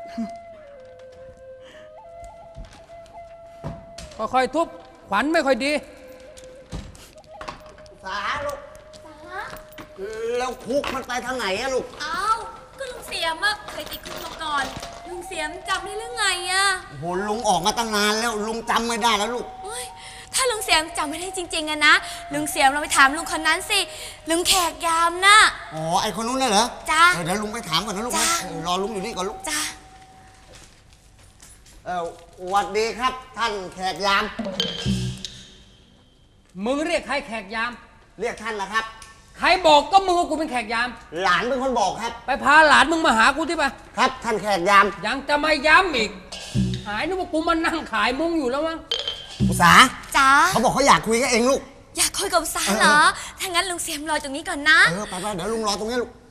Speaker 1: ค่อยๆทุบขวัญไม่ค่อยดี
Speaker 4: สาลูกแล้วคุกมันไปทางไหนอะลูก
Speaker 2: อ้าวก็ลุงเสียมอะเคยติดคุกมาก่อนลุงเสียมจำได้เรื่องไงอะ
Speaker 4: โหลุงออกมาตั้งนานแล้วลุงจำไม่ได้แล้วลูก
Speaker 2: ถ้าลุงเสียมจำไม่ได้จริงๆอะนะลุงเสียมเราไปถามลุงคนนั้นสิลุงแขกยามนะ
Speaker 4: อ๋อไอคนนู้นน่ะเหรอ
Speaker 2: จ้า
Speaker 4: เดี๋ยวลุงไปถามก่อนนะลูกรอลุงอยู่นี่ก่อนลูก
Speaker 2: จ้า
Speaker 4: เออสวัสดีครับท่านแขกยาม
Speaker 1: มึงเรียกใครแขกยาม
Speaker 4: เรียกท่านนะครับ
Speaker 1: ใครบอกก็มึงว่ากูเป็นแขกยาม
Speaker 4: หลานเป็นคนบอกครับ
Speaker 1: ไปพาหลานมึงมาหากูที่ไป
Speaker 4: ครับท่านแขกยาม
Speaker 1: ยังจะมาย้ำอีกหายนึกว่ากูมานั่งขายมุ้งอยู่แล้วมั้ง
Speaker 4: อุษา
Speaker 2: จ้า
Speaker 4: เขาบอกเขาอยากคุยกับเองลูก
Speaker 2: อยากคุยกับอุษาเหรอถ้างั้นลุงเสียมรอตรงนี้ก่อนนะ
Speaker 4: เออไปๆเดี๋ยวลุงรอตรงนี้ลูก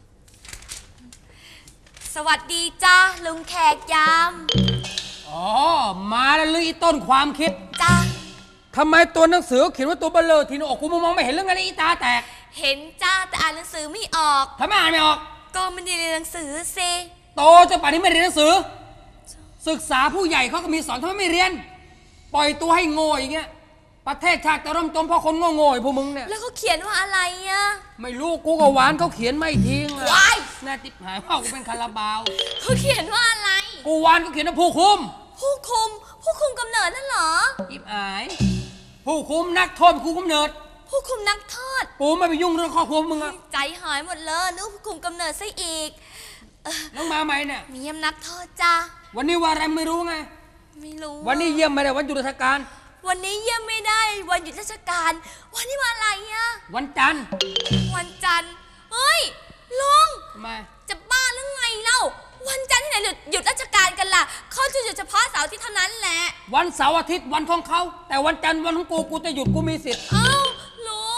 Speaker 2: สวัสดีจ้าลุงแขกยาม
Speaker 1: อ๋อมาแล้วลืออีต้นความคิด
Speaker 2: จ้า
Speaker 1: ทำไมตัวหนังสือเขียนว่าตัวเบลเลอร์ทีนอกกูมองไม่เห็นเรื่องอะไรอีตาแตก
Speaker 2: เห็นจ้าแต่อ่านหนังสือไม่ออก
Speaker 1: ทำไมอ่านไม่ออก
Speaker 2: ก็ไม่ได้เรียนหนังสือสิ
Speaker 1: โตจนป่านนี้ไม่เรียนหนังสือศึกษาผู้ใหญ่เขาก็มีสอนทำไมไม่เรียนปล่อยตัวให้โง่อย่างเงี้ยประเทศชาติจะร่มจมเพราะคนโง่ๆพวกมึงเนี่ย
Speaker 2: แล้วเขาเขียนว่าอะไรอะ
Speaker 1: ไม่รู้กูก็หวานเขาเขียนไม่ทิ้งอะแน่ติดหายว่ากูเป็นคาราบาว
Speaker 2: เขาเขียนว่าอะไร
Speaker 1: กูหวานเขาเขียนว่าผู้คุม
Speaker 2: ผู้คุมผู้คุมกำเนิดนั่นเหรอ
Speaker 1: อิบอายผู้คุมนักโทษผู้คุมเนิด
Speaker 2: ผู้คุมนักโทษ
Speaker 1: กูไม่ไปยุ่งเรื่องครอบครัวมึงอะ
Speaker 2: ใจหายหมดเลยนึกผู้คุมกำเนิดซะอีก
Speaker 1: น้องมาไหมเนี่ย
Speaker 2: มีเยี่ยมนักโทษจ้า
Speaker 1: วันนี้ว่าอะไรไม่รู้ไง
Speaker 2: ไม่รู้
Speaker 1: วันนี้เยี่ยมไม่ได้วันหยุดราชการ
Speaker 2: วันนี้เยี่ยมไม่ได้วันหยุดราชการวันนี้วันอะไรอะ
Speaker 1: วันจันทร์
Speaker 2: วันจันทร์เฮ้ยลุง
Speaker 1: ทำไม
Speaker 2: จะบ้าหรือไงเล่าวันจันทร์ที่ไหนหยุดหยุดราชการกันล่ะเขาจะหยุดเฉพาะเสาร์อาทิตย์เท่านั้นแหละ
Speaker 1: วันเสาร์อาทิตย์วันของเขาแต่วันจันทร์วันของกูกูจะหยุดกูมีสิทธิ์
Speaker 2: อ้าวลุง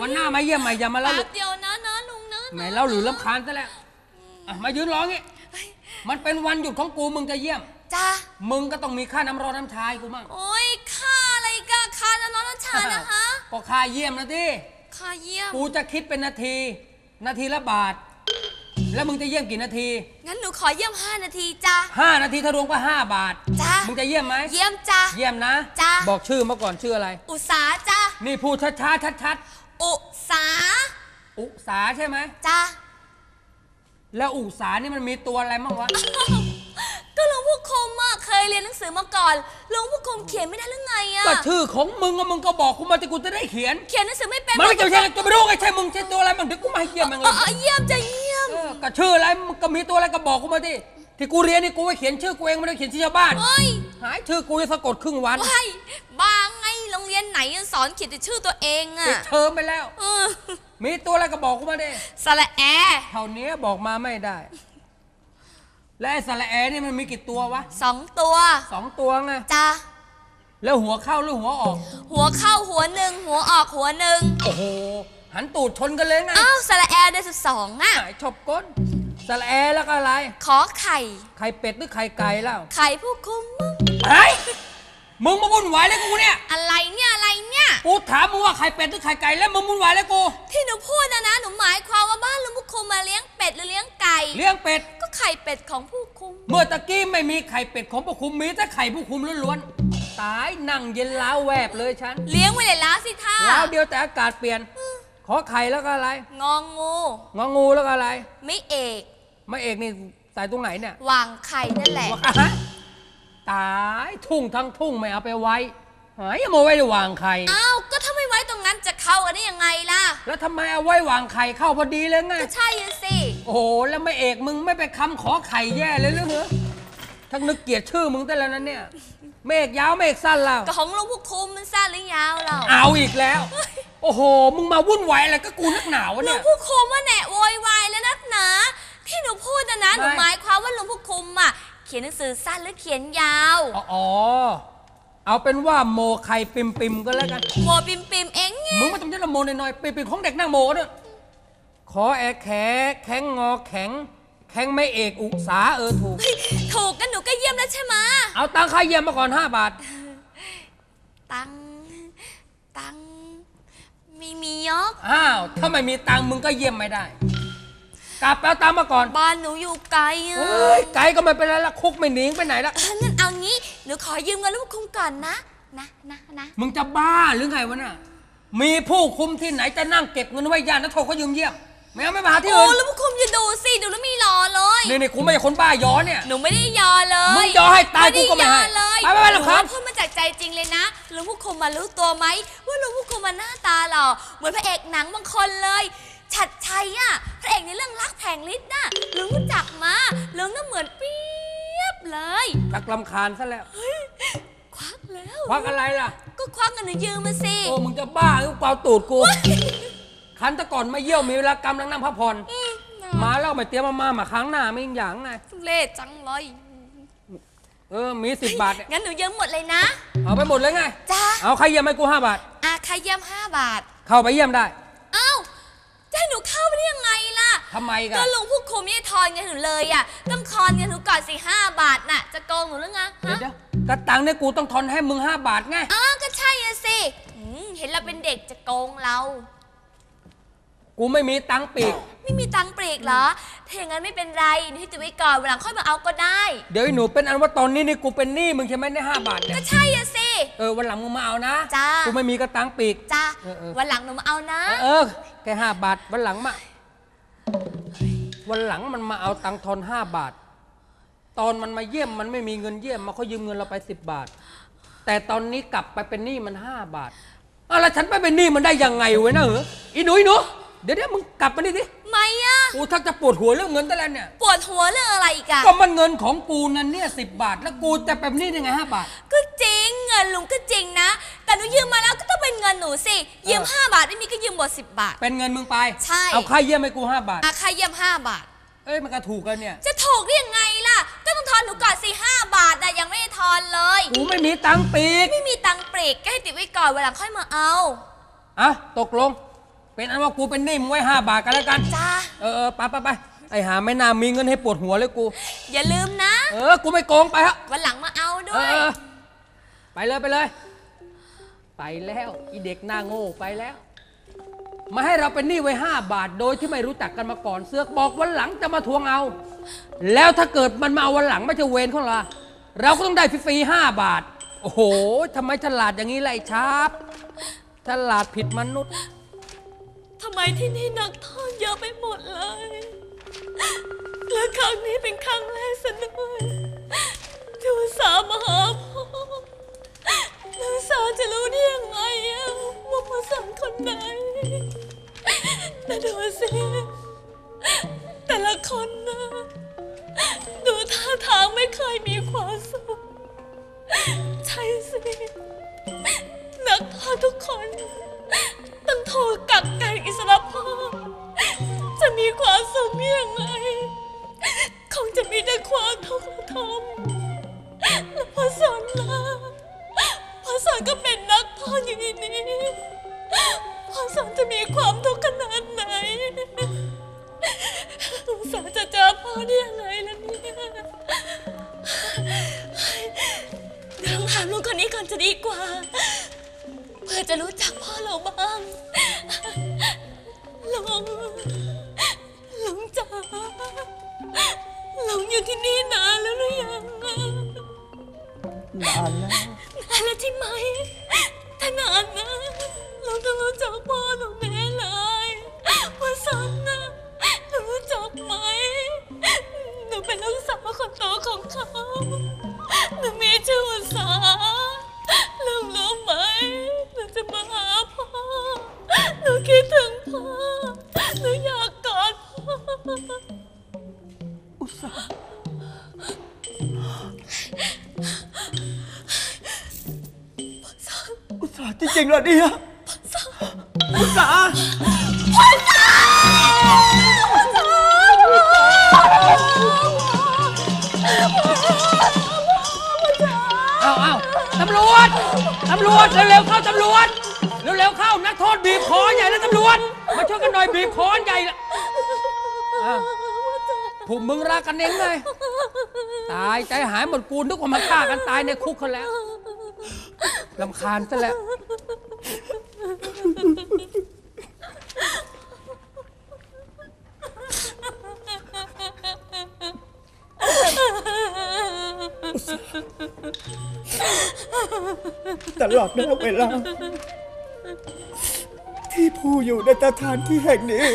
Speaker 7: วันหน้ามาเยี่ยมใหม่อย่ามาเล่า
Speaker 2: แป๊บเดียวนะนะลุงนะ
Speaker 7: แหมเล่าหรือรำคาญซะแล้วอ่ะมายืนร้องงี้มันเป็นวันหยุดของกูมึงจะเยี่ยม
Speaker 2: จ้า
Speaker 7: มึงก็ต้องมีค่าน้ำร้อนน้ำชายกูมั่ง
Speaker 2: โอ้ยค่าอะไรกะค่าน้ำร้อนน้ำชานะคะ
Speaker 7: ก็ค่าเยี่ยมนะที่
Speaker 2: ค่าเยี่ยม
Speaker 7: กูจะคิดเป็นนาที นาทีละบาท แล้วมึงจะเยี่ยมกี่นาที
Speaker 2: งั้นหนูขอเยี่ยมห้านาทีจ้า
Speaker 7: ห้านาทีถ้ารวมก็ห้าบาท
Speaker 2: จ้า
Speaker 7: มึงจะเยี่ยมไหม
Speaker 2: เยี่ยมจ้า
Speaker 7: เยี่ยมนะ
Speaker 2: จ้ะ
Speaker 7: บอกชื่อมาก่อนชื่ออะไร
Speaker 2: อุษาจ้า
Speaker 7: นี่พูดช้าๆชัด
Speaker 2: อุษา
Speaker 7: ๆอุสาใช่ไหม
Speaker 2: จ้า
Speaker 7: แล้วอุสานี่มันมีตัวอะไรบ้างวะ
Speaker 2: ก็หลวงพ่อคมอะเคยเรียนหนังสือมาก่อนหลวงพ่อคมเขียนไม่ได้หรือไงอะ
Speaker 7: ก็ชื่อของมึงอะมึงก็บอกกูมาที่กูจะได้เขียน
Speaker 2: เขียนหนังสือไม่เป็น
Speaker 7: มันไม่เกี่ยวใช่จะไปรู้ไงใช่มึงใช่ตัวอะไรมึงเดี๋ยวกูมาให้เยี่ยมมึงเล
Speaker 2: เอย อเออเยี่ยมจะเยี่ยม
Speaker 7: เออก็ชื่ออะไรมึงก็มีตัวอะไรก็บอกกูมาดิที่กูเรียนนี่กูไปเขียนชื่อกูเองไม่ได้เขียนชื่อชาวบ้าน
Speaker 2: เฮ้ย
Speaker 7: หายชื่อกูจะสะกดครึ่งวัน
Speaker 2: ว้ายบ้าไงโรงเรียนไหนสอนเขียนแต่ชื่อตัวเองอะ
Speaker 7: ปิดเทอมไปแล้ว
Speaker 2: เออ
Speaker 7: มีตัวอะไรก็บอกกูมาดิ
Speaker 2: สระแอ
Speaker 7: เท่านี้บอกมาไม่ได้ และไอ้สระแอนี่มันมีกี่ตัววะ
Speaker 2: สองตัว
Speaker 7: สองตัวไง
Speaker 2: จ้า
Speaker 7: แล้วหัวเข้าหรือหัวออก
Speaker 2: หัวเข้าหัวหนึ่งหัวออกหัวหนึ่ง
Speaker 7: โอ้โหหันตูดชนกันเลยไง
Speaker 2: อ้าวสระแอได้สิบสองอะ
Speaker 7: หายชบก้นสระแอแล้วก็อะไร
Speaker 2: ขอไข่
Speaker 7: ไข่เป็ดหรือไข่ไก่แล้ว
Speaker 2: ไข่ผู้คุมมั้ง
Speaker 7: ไอ้มึงมาวุ่นวายเลยกูเนี่ย
Speaker 2: อะไรเนี่ยอะไรเนี่ย
Speaker 7: กูถามมึงว่าไข่เป็ดหรือไข่ไก่แล้วมึงวุ่นวายเลยกู
Speaker 2: ที่หนูพูดนะนะหนูหมายความว่าบ้านลุงผู้คุมมาเลี้ยงเป็ดหรือเลี้ยงไก่
Speaker 7: เลี้ยงเป็ด
Speaker 2: ก็ไข่เป็ดของผู้คุม
Speaker 7: เมื่อตะกี้ไม่มีไข่เป็ดของผู้คุมมีแต่ไข่ผู้คุมล้วนๆตายนั่งเย็นล้าวแวบเลยฉัน
Speaker 2: เลี้ยงไว้เลยล้าสิท่า
Speaker 7: ล้าวเดียวแต่อากาศเปลี่ยน ขอไข่แล้วก็อะไร
Speaker 2: งองู
Speaker 7: งองูแล้วก็อะไร
Speaker 2: ไม่เอก
Speaker 7: ไม่เอกนี่ใส่ตรงไหนเนี่ยว
Speaker 2: างไข่นั่นแหละ
Speaker 7: ว่าฮะตายทุ่งทั้งทุ่งไม่เอาไปไว้หายเอามาไว้ในวางไข่
Speaker 2: อ้าวก็ถ้าไม่ไว้ตรงนั้นจะเข้ากันได้ยังไงล่ะ
Speaker 7: แล้วทำไมเอาไว้วางไข่เข้าพอดีเลยไง
Speaker 2: ก็ใช่อะสิ
Speaker 7: โอ้โหแล้วไม่เอกมึงไม่ไปคำขอไข่แย่เลยหรือเหรอทั้งนึกเกลียดชื่อมึงแต่แล้วนั้นเนี่ยเมฆยาวเมฆสั้นแล้ว
Speaker 2: ก็ของลุงผู้คุมมันสั้นหรือยาวเรา
Speaker 7: เอาอีกแล้ว โอ้โหมึงมาวุ่นวายอะไรก็กูนักหนาวะ
Speaker 2: ลุ
Speaker 7: เนี่
Speaker 2: ง
Speaker 7: ย
Speaker 2: ผู้คุมว่าแหนะโวยวายแล้วนักหนาที่หนูพูดนะนะหนู
Speaker 7: ไม่
Speaker 2: หมายความว่าลุงผู้คุมอ่ะเขียนหนังสือสั้นหรือเขียนยาว
Speaker 7: อ๋อเอาเป็นว่าโมไข่ปิมปิมก็แล้วกัน
Speaker 2: โมปิมปิมเองไง
Speaker 7: มึงไม่ต้องเรียกโมหน่อยๆปิมปิมของเด็กนั่งโมด้วยขอแอแขแข็งงอแข็งแข็งไม่เอกอุสาเออถูก
Speaker 2: ถูกกันหนูก็เยี่ยมแล้วใช่ไหมะ
Speaker 7: เอาตังค่าเยี่ยมมาก่อนห้าบาท
Speaker 2: ตังตังไม่มียก
Speaker 7: อ้าวถ้าไม่มีตังค์มึงก็เยี่ยมไม่ได้ กลับไปเอาตังค์มาก่อน
Speaker 2: บ้านหนูอยู่ไกลอ่ะ
Speaker 7: เฮ้ยไกลก็ไม่เป็นไรละคุกไม่หนีไปไหนละ
Speaker 2: เอองั้นเอางี้หนูขอยืมเงินลูกคุมก่อนนะนะนะนะ
Speaker 7: มึงจะบ้าหรือไงวะน่ะมีผู้คุมที่ไหนจะนั่งเก็บเงินไว้ย่านนักโทษเขายืมเยี่ยมไม่เอาไม่มาหาที่
Speaker 2: โอ้
Speaker 7: อื่น
Speaker 2: แล้วลูกคุมจะดูสิดูแล้วไม่รอเลย
Speaker 7: นี่นี่กูไม่ใช่คนบ้าย้อนเนี่ย
Speaker 2: หนูไม่ได้ยอเลย
Speaker 7: มึงยอให้ตายกูก็ไม่ให้
Speaker 2: ด้ยอเลย
Speaker 7: ไปไปไป
Speaker 2: หนู
Speaker 7: ครับ
Speaker 2: ว่าพูดมาจากใจจริงเลยนะลุงผู้คุมมารู้ตัวไหมว่าลุงผู้คุมมาหน้าตาหล่อเหมือนพระเอกหนังบางคนเลยฉัดชัยอ่ะพระเอกในเรื่องรักแผงฤทธิ์น่ะลุงรู้จักมาลุงน่าเหมือนเปียบเลย
Speaker 7: รักลำคาญซะแล้ว
Speaker 2: ควักแล้ว
Speaker 7: ควักอะไรล่ะ
Speaker 2: ก็ควักเงินหนูยืมมาสิ
Speaker 7: โอ้มึงจะบ้าหรือเปล่าตูดกูคันแตะก่อนมาเยี่ยวมีเวลากรรมนั่งนั่งพักผ่อนมาแล้วไม่เตรียมมามามาครั้งหน้าไม่ยิ่งอย่างไง
Speaker 2: ทุเรศจังเลย
Speaker 7: เออมีสิบบาทเนี่ย
Speaker 2: งั้นหนูยืมหมดเลยนะ
Speaker 7: เอาไปหมดเลยไง
Speaker 2: จ้า
Speaker 7: เอาใครเยี่ยมให้กูห้าบาท
Speaker 2: อาใครเยี่ยมห้าบาท
Speaker 7: เข้าไปเยี่ยมได้
Speaker 2: เอ้าจะให้หนูเข้าไปได้ยังไงล่ะ
Speaker 7: ทำไมกัน
Speaker 2: ก็ลุงผู้คุมไม่ได้ทอนเงินหนูเลยอ่ะต้องทอนเงินหนูก่อนสิห้าบาทน่ะจะโกงหนูหรือไง
Speaker 7: เดี๋ยว
Speaker 2: ฮะ
Speaker 7: เดี๋ยวกระตังเนี่ยกูต้องทอนให้มึงห้าบาทไง
Speaker 2: อ้าวก็ใช่อะสิอืมเห็นเราเป็นเด็กจะโกงเรา
Speaker 7: กูไม่มีตังค์ปีก
Speaker 2: ไม่มีตังค์เปรกเหรอถ้าอย่างนั้นไม่เป็นไรหนูให้ติดไว้ก่อนวันหลังค่อยมาเอาก็ได้
Speaker 7: เดี๋ยวไอ้หนูเป็นอันว่าตอนนี้นี่กูเป็นหนี้มึงใช่ไหมในห้าบาทเนี่
Speaker 2: ก็
Speaker 7: ย
Speaker 2: ใช่อะสิ
Speaker 7: เออวันหลังมึงมาเอานะ
Speaker 2: จ้า
Speaker 7: กูไม่มีกระตังปีก
Speaker 2: จ้า
Speaker 7: เออเออ
Speaker 2: วันหลังหนูมาเอานะ
Speaker 7: เออแค่ห้าบาทวันหลังมาวันหลังมันมาเอาตังค์ทอนห้าบาท ตอนมันมาเยี่ยมมันไม่มีเงินเยี่ยมมาเขายืมเงินเราไปสิบบาท แต่ตอนนี้กลับไปเป็นหนี้มันห้าบาทอ้าวแล้วฉันไปเป็นหนี้มันได้ยังไงเว้ยนะเหรออีหนูอีหนูเดี๋ยวเดี๋ยวมึงกลับมาดิสิ
Speaker 2: ไม่อะ
Speaker 7: กูทักจะปวดหัวเรื่องเงินแต่แล้วเนี่ย
Speaker 2: ปวดหัวเรื่องอะไรอีกอะ
Speaker 7: ก็มันเงินของกูนั่นเนี่ยสิบบาท แล้วกูจะเป็นหนี้ได้ไงห้าบาท
Speaker 2: ก็จริงเงินลุงก็จริงนะ แต่หนูยืมมาแล้วก็ต้องเป็นเงินหนูสิยืมห้าบาทไม่มีก็ยืมหมดสิบบาท
Speaker 7: เป็นเงินมึงไป
Speaker 2: ใช่
Speaker 7: เอาค่าเยี่ยมให้กูห้าบาท
Speaker 2: อาค่าเยี่ยมห้าบาท
Speaker 7: เอ้ยมันก็ถูกกันเนี่ย
Speaker 2: จะถูกได้ยังไงล่ะ ก็ต้องทอนหนูก่อนสิห้าบาทนะยังไม่ได้ทอนเลย
Speaker 7: กูไม่มีตังค์ปีก
Speaker 2: ไม่มีตังค์เปรกก็ให้ติดไว้ก่อนวันหลังค่อยมาเอา
Speaker 7: อ่ะตกลงเป็นอันว่ากูเป็นหนี้มึงไว้ห้าบาทกันแล้วกัน
Speaker 2: จ้า
Speaker 7: เออเออไปไปไปไอ้หาไม่น่ามีเงินให้ปวดหัวเลยกู
Speaker 2: อย่าลืมนะ
Speaker 7: เออกูไม่โกงไปฮะ
Speaker 2: วันหลังมาเอาด้
Speaker 7: เอ
Speaker 2: ว
Speaker 7: อย เออไปเลยไปเลย ไปแล้วอีเด็กหน้าโง่ไปแล้ว มาให้เราเป็นหนี้ไว้ห้าบาทโดยที่ไม่รู้จักกันมาก่อนเสือกบอกวันหลังจะมาทวงเอา แล้วถ้าเกิดมันมาเอาวันหลังไม่จะเวรของเราเราก็ต้องได้ฟรีๆห้าบาทโอ้โหทำไมฉลาดอย่างนี้ล่ะไอ้ชาร์ปฉลาดผิดมนุษย์
Speaker 2: ทำไมที่นี่นักโทษเยอะไปหมดเลย และครั้งนี้เป็นครั้งแรกซะด้วยที่อุตส่าห์มาหาพ่อแล้วอุตส่าห์จะรู้ได้ยังไงอะว่าพ่อสันคนไหนแต่ดูสิแต่ละคนนะดูท่าทางไม่เคยมีความสุขใช่สินักโทษทุกคนต้องถูกกักกันอิสรภาพจะมีความสุขยังไงคงจะมีแต่ความทุกข์ระทมแล้วพอสอนล่ะพอสอนก็เป็นนักโทษอย่างนี้พอสอนจะมีความทุกข์ขนาดไหนสงสารจะเจอพ่อได้ยังไงล่ะเนี่ยเดี๋ยวถามลุงคนนี้ก่อนจะดีกว่าเพื่อจะรู้จักพ่อเราบ้างลุงลุงจ๋าลุงอยู่ที่นี่นานแล้วหรือยังอะ
Speaker 3: นานแล้ว
Speaker 2: นานแล้วใช่ไหมถ้านานนะลุงต้องรู้จักพ่อหนูแน่เลยว่าสันนะหนูรู้จักไหมหนูเป็นลูกสาวคนโตของเขาหนูมีชื่อว่าสาลุงรู้ไหมหนูจะมาหาพ่อหนูคิดถึงพ่อหนูอยากกอดพ่อ
Speaker 3: อุตส่าห์อุตส่าห์จริงๆเหรอเนี่ยอุตส่าห์
Speaker 7: เอาเอาตำรวจตำรวจเร็วๆเข้าตำรวจเร็วๆเข้านักโทษบีบคอใหญ่แล้วตำรวจมาช่วยกันหน่อยบีบคอใหญ่ละอ้าวผูกมึงรักกันเองเลยตายใจหายหมดกูนึกว่ามาฆ่ากันตายในคุกเขาแล้วรำคาญซะแล้ว
Speaker 3: ตลอดระยะเวลาที่ผู้อยู่ในสถานที่แห่งนี้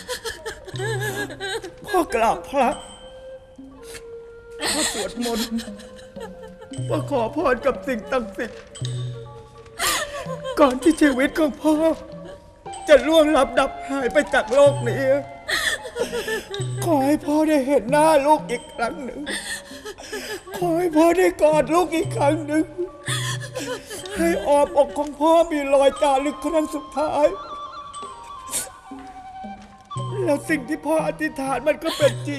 Speaker 3: พ่อกราบพระพ่อสวดมนต์พ่อขอพรกับสิ่งศักดิ์สิทธิ์ก่อนที่ชีวิตของพ่อจะล่วงลับดับหายไปจากโลกนี้ขอให้พ่อได้เห็นหน้าลูกอีกครั้งหนึ่งขอให้พ่อได้กอดลูกอีกครั้งหนึ่งให้อ้อมอกของพ่อมีรอยจารึกครั้งสุดท้ายแล้วสิ่งที่พ่ออธิษฐานมันก็เป็นจริง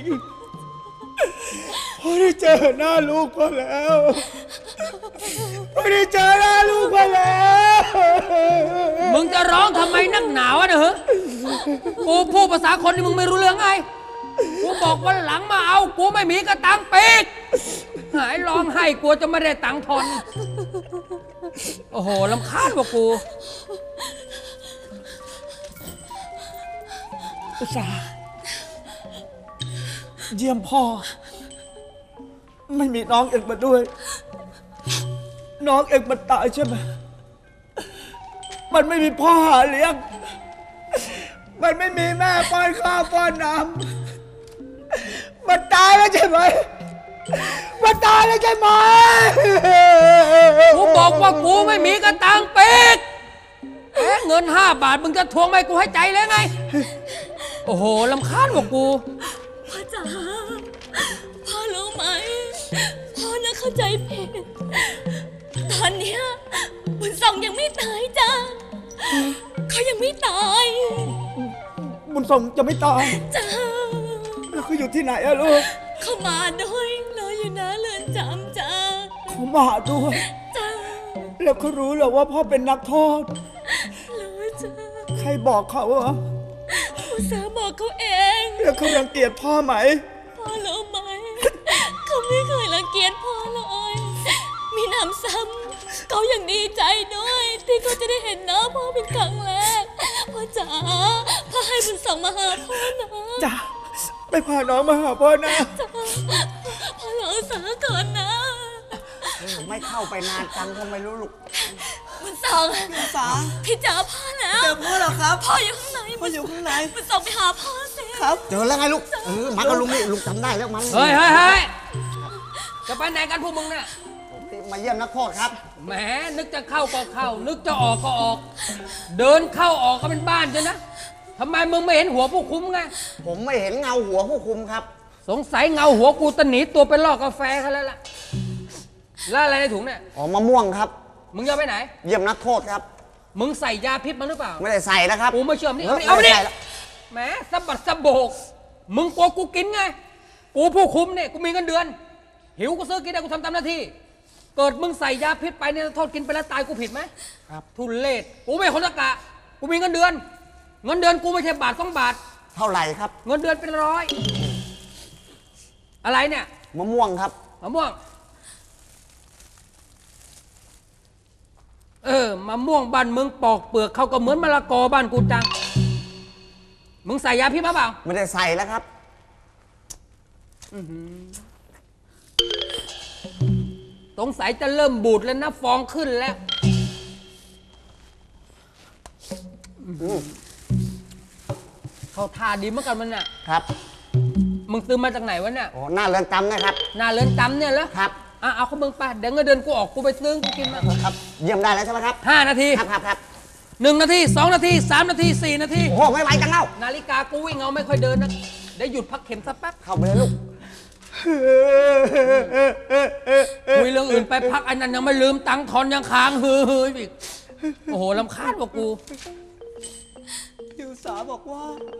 Speaker 3: พ่อได้เจอหน้าลูกพ่อแล้วพ่อได้เจอหน้าลูกพ่อแล้ว
Speaker 7: มึงจะร้องทำไมนักหนาวะเนอะกูพูดภาษาคนที่มึงไม่รู้เรื่องไงกูบอกวันหลังมาเอากูไม่มีกระตังปีกหายร้องไห้กลัวจะไม่ได้ตังค์ทอนโอ้โหรำคาญกว่ากู
Speaker 3: อุตส่าห์เยี่ยมพ่อไม่มีน้องเอกมาด้วยน้องเอกมันตายใช่ไหมมันไม่มีพ่อหาเลี้ยงมันไม่มีแม่ป้อนข้าวป้อนน้ำมันตายแล้วใช่ไหมมันตายแล้วใช่ไหม
Speaker 7: กูบอกว่ากูไม่มีกระตังปีกแค่เงินห้าบาทมึงจะทวงไหมกูให้ใจเลยไงโอ้โหรำคาญกว่ากู
Speaker 2: พ่อจ๋าพ่อรู้ไหมพ่อน่ะเข้าใจผิดตอนเนี้ยบุญส่งยังไม่ตายจ้าเขายังไม่ตาย
Speaker 3: บุญส่งจะไม่ตาย
Speaker 2: จ้า
Speaker 3: แล้วเขาอยู่ที่ไหนอะลูก
Speaker 2: เขามาด้วยรออยู่นะเรือนจำจ้า
Speaker 3: เขามาด้วย
Speaker 2: จ้า
Speaker 3: แล้วเขารู้เหรอว่าพ่อเป็นนักโทษ
Speaker 2: รู้จ้า
Speaker 3: ใครบอกเขาวะ
Speaker 2: อุตส่าห์บอกเขาเอง
Speaker 3: แล้วเขารังเกียจพ่อไหม
Speaker 2: พ่อรู้ไหมเขาไม่เคยรังเกียจพ่อเลยมีหนำซ้ำเขายังดีใจด้วยที่เขาจะได้เห็นหน้าพ่อเป็นครั้งแรกพ่อจ๋าพ่อให้บุญส่งมาหาพ่อนะ
Speaker 3: จ้ะไปพาน้องมาหาพ่อนะ
Speaker 2: จ๋าพ่อรอสาก่อนนะ
Speaker 4: ไม่เข้าไปนานจังก็ไม่รู้ลูก
Speaker 2: บุญส่ง
Speaker 3: สา
Speaker 2: พี่จ๋าพ่อแล้ว
Speaker 3: เจอพ่อเหรอครับ
Speaker 2: พ่ออยู่ข้างใน
Speaker 3: พ่ออยู่ข้างใน
Speaker 2: บุญส่งไปหาพ่อสิ
Speaker 3: ครับ
Speaker 4: เจอแล้วไงลูก เออมากับลุงนี่ลุงจำได้แล้วมัน
Speaker 7: เฮ้ยเฮ้ยเฮ้ยจะไปไหนกันพวกมึงเนี่ย
Speaker 4: มาเยี่ยมนักโทษครับ
Speaker 7: แหมนึกจะเข้าก็เข้า นึกจะออกก็ออก เดินเข้าออกก็เป็นบ้านใช่นะทำไมมึงไม่เห็นหัวผู้คุมไง
Speaker 4: ผมไม่เห็นเงาหัวผู้คุมครับ
Speaker 7: สงสัยเงาหัวกูตะหนีตัวไปลอกกาแฟเขาแล้วล่ะแล้วอะไรในถุงเนี่ย
Speaker 4: อ๋อมะม่วงครับ
Speaker 7: มึงจะเอาไปไหน
Speaker 4: เยี่ยมนักโทษครับ
Speaker 7: มึงใส่ยาพิษมันหรือเปล่า
Speaker 4: ไม่ได้ใส่นะครับ
Speaker 7: กูไม่เชื่อมนี่
Speaker 4: เอ
Speaker 7: เอา
Speaker 4: อ
Speaker 7: ไป
Speaker 4: ไม่
Speaker 7: ดิ
Speaker 4: ได้
Speaker 7: เอาไปดิ
Speaker 4: ใส่แล้ว
Speaker 7: แหมสะบัดสะโบก มึงกลัวกูกินไง กูผู้คุมเนี่ยกูมีเงินเดือน หิวกูซื้อกินได้กูทำตามหน้าที่ เกิดมึงใส่ยาพิษไปเนี่ยโทษกินไปแล้วตายกูผิดไหม
Speaker 4: ครับ
Speaker 7: ทุเลศกูไม่คนตะกะ กูมีเงินเดือน เงินเดือนกูไม่ใช่บาทสองบาท
Speaker 4: เท่าไหร่ครับ
Speaker 7: เงินเดือนเป็นร้อย อะไรเนี่ย
Speaker 4: มะม่วงครับ
Speaker 7: มะม่วง เออมะม่วงบ้านมึงปอกเปลือกเขาก็เหมือนมะละกอบ้านกูจัง มึงใส่ยาพิษมาเปล่า
Speaker 4: ไม่ได้ใส่แล้วครับ
Speaker 7: สงสัยจะเริ่มบูดแล้วนะฟองขึ้นแล้ว เขาทาดีเหมือนกันมันน่ะ
Speaker 4: ครับ
Speaker 7: มึงซื้อมาจากไหนวะเนี่ย
Speaker 4: โอ้หน้าเรือนจำนะครับ
Speaker 7: หน้าเรือนจำเนี่ยเหรอ
Speaker 4: ครับ
Speaker 7: อ่ะเอาเขามึงไปเดี๋ยวเงินเดือนกูออกกูไปซื้อกูกินมา
Speaker 4: ครับ เยี่ยมได้แล้วใช่ไหมครับ
Speaker 7: ห้านาที
Speaker 4: ครับครับครับ
Speaker 7: หนึ่งนาทีสองนาทีสามนาทีสี่นาที
Speaker 4: โอ้โหไม่ไหวจังเล่า
Speaker 7: นาฬิกากูวิ่งเอาไม่ค่อยเดินนะเดี๋ยวหยุดพักเข็มสักแป๊บ
Speaker 4: เข้าไปเลยลูก
Speaker 7: คุยเรื่องอื่นไปพักอันนั้นยังไม่ลืมตังค์ทอนยังค้างเฮ้ยอีกโอ้โหลำคาญกว่ากู
Speaker 3: พี่อุตสาบอกว่า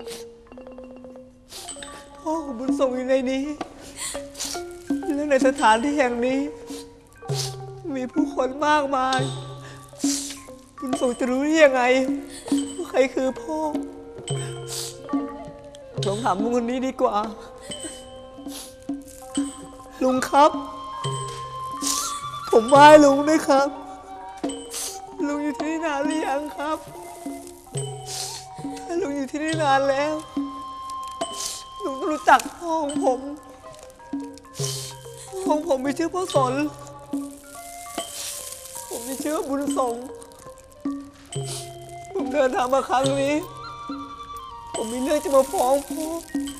Speaker 3: พ่อของบุญส่งอยู่ในนี้ และในสถานที่แห่งนี้ มีผู้คนมากมาย บุญส่งจะรู้ได้ยังไงว่าใครคือพ่อลองถามลุงคนนี้ดีกว่า ลุงครับ ผมไหว้ลุงด้วยครับ ลุงอยู่ที่นี่นานหรือยังครับถ้าลุงอยู่ที่นี่นานแล้วลุงต้องรู้จักพ่อของผมพ่อของผมมีชื่อพ่อสน ผมมีชื่อว่าบุญส่ง ผมเดินทางมาครั้งนี้ ผมมีเรื่องจะมาฟ้องพ่อ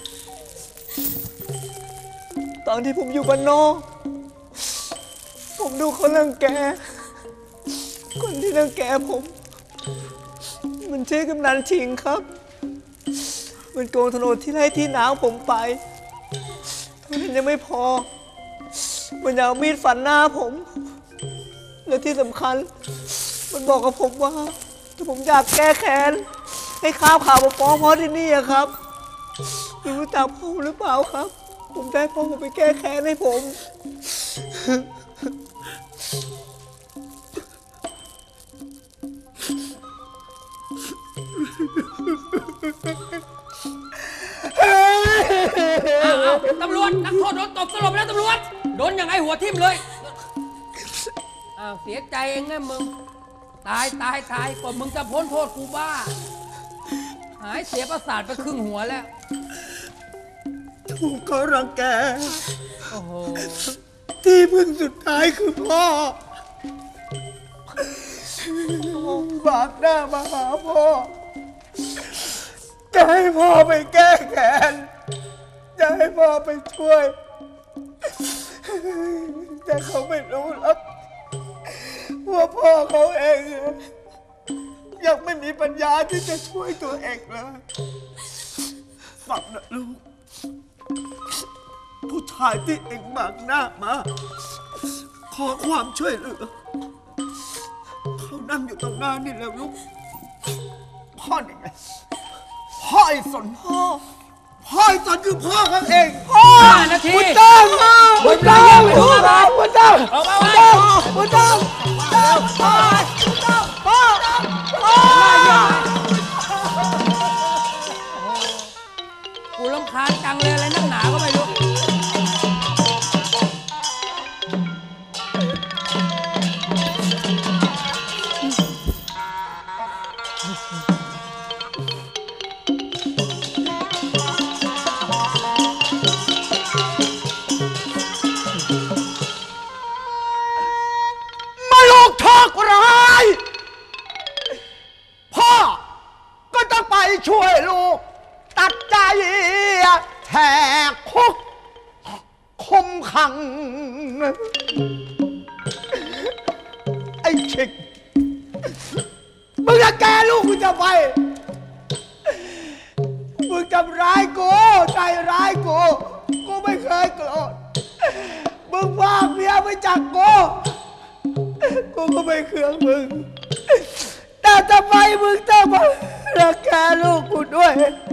Speaker 3: ตอนที่ผมอยู่บ้านนอก ผมดูเขารังแก คนที่รังแกผม มันชื่อกำนันชิงครับ มันโกงโฉนดที่ไร่ที่นาของผมไปเท่านั้นยังไม่พอ มันยังเอามีดฟันหน้าผม และที่สำคัญ มันบอกกับผมว่า ถ้าผมอยากแก้แค้น ให้ข้าวข่าวมาฟ้องพ่อที่นี่อะครับคุณรู้จักพ่อหรือเปล่าครับ ผมได้พ่อผมไปแก้แค้นให้ผม
Speaker 7: เอาเอาตำรวจนักโทษโดนตบสลบแล้วตำรวจโดนอย่างไงหัวทิ่มเลยอ้าวเสียใจเองไงมึงตายตายตายกว่ามึงจะพ้นโทษกูบ้าหายเสียประสาทไปครึ่งหัวแล้ว
Speaker 3: ถูกเขารังแก
Speaker 7: โอ้โห
Speaker 3: ที่พึ่งสุดท้ายคือพ่อ บากหน้ามาหาพ่อ จะให้พ่อไปแก้แค้น จะให้พ่อไปช่วย แต่เขาไม่รู้หรอกว่าพ่อเขาเองยังไม่มีปัญญาที่จะช่วยตัวเองเลยฟังนะลูก ผู้ชายที่เองบากหน้ามา ขอความช่วยเหลือ เขานั่งอยู่ตรงหน้านี่แล้วลูก พ่อนี่ไงพ่อไอ้สนพ่อ พ่อไอ้สนคือพ่อเขาเอง พ่อ
Speaker 7: ห้านาที
Speaker 3: บุญตั้ง
Speaker 7: บุญตั้ง
Speaker 3: บุญตั้งบุญตั้ง
Speaker 7: ออกมา
Speaker 3: บุญ
Speaker 7: ไว้
Speaker 3: ตั้งบุญตั้งบุญตั้งพ่อพ่อพ่อมาลูกโชคร้ายพ่อก็ต้องไปช่วยลูกตัดใจแหกคุกคมขังไอ้ชิกมึงจะแกลูกกูจะไปมึงทำร้ายกูใจร้ายกูกูไม่เคยโกรธมึงพากเมียไปจากกูกูก็ไม่เคืองมึงแต่ทำไมมึงต้องมารังแกลูกกูด้วย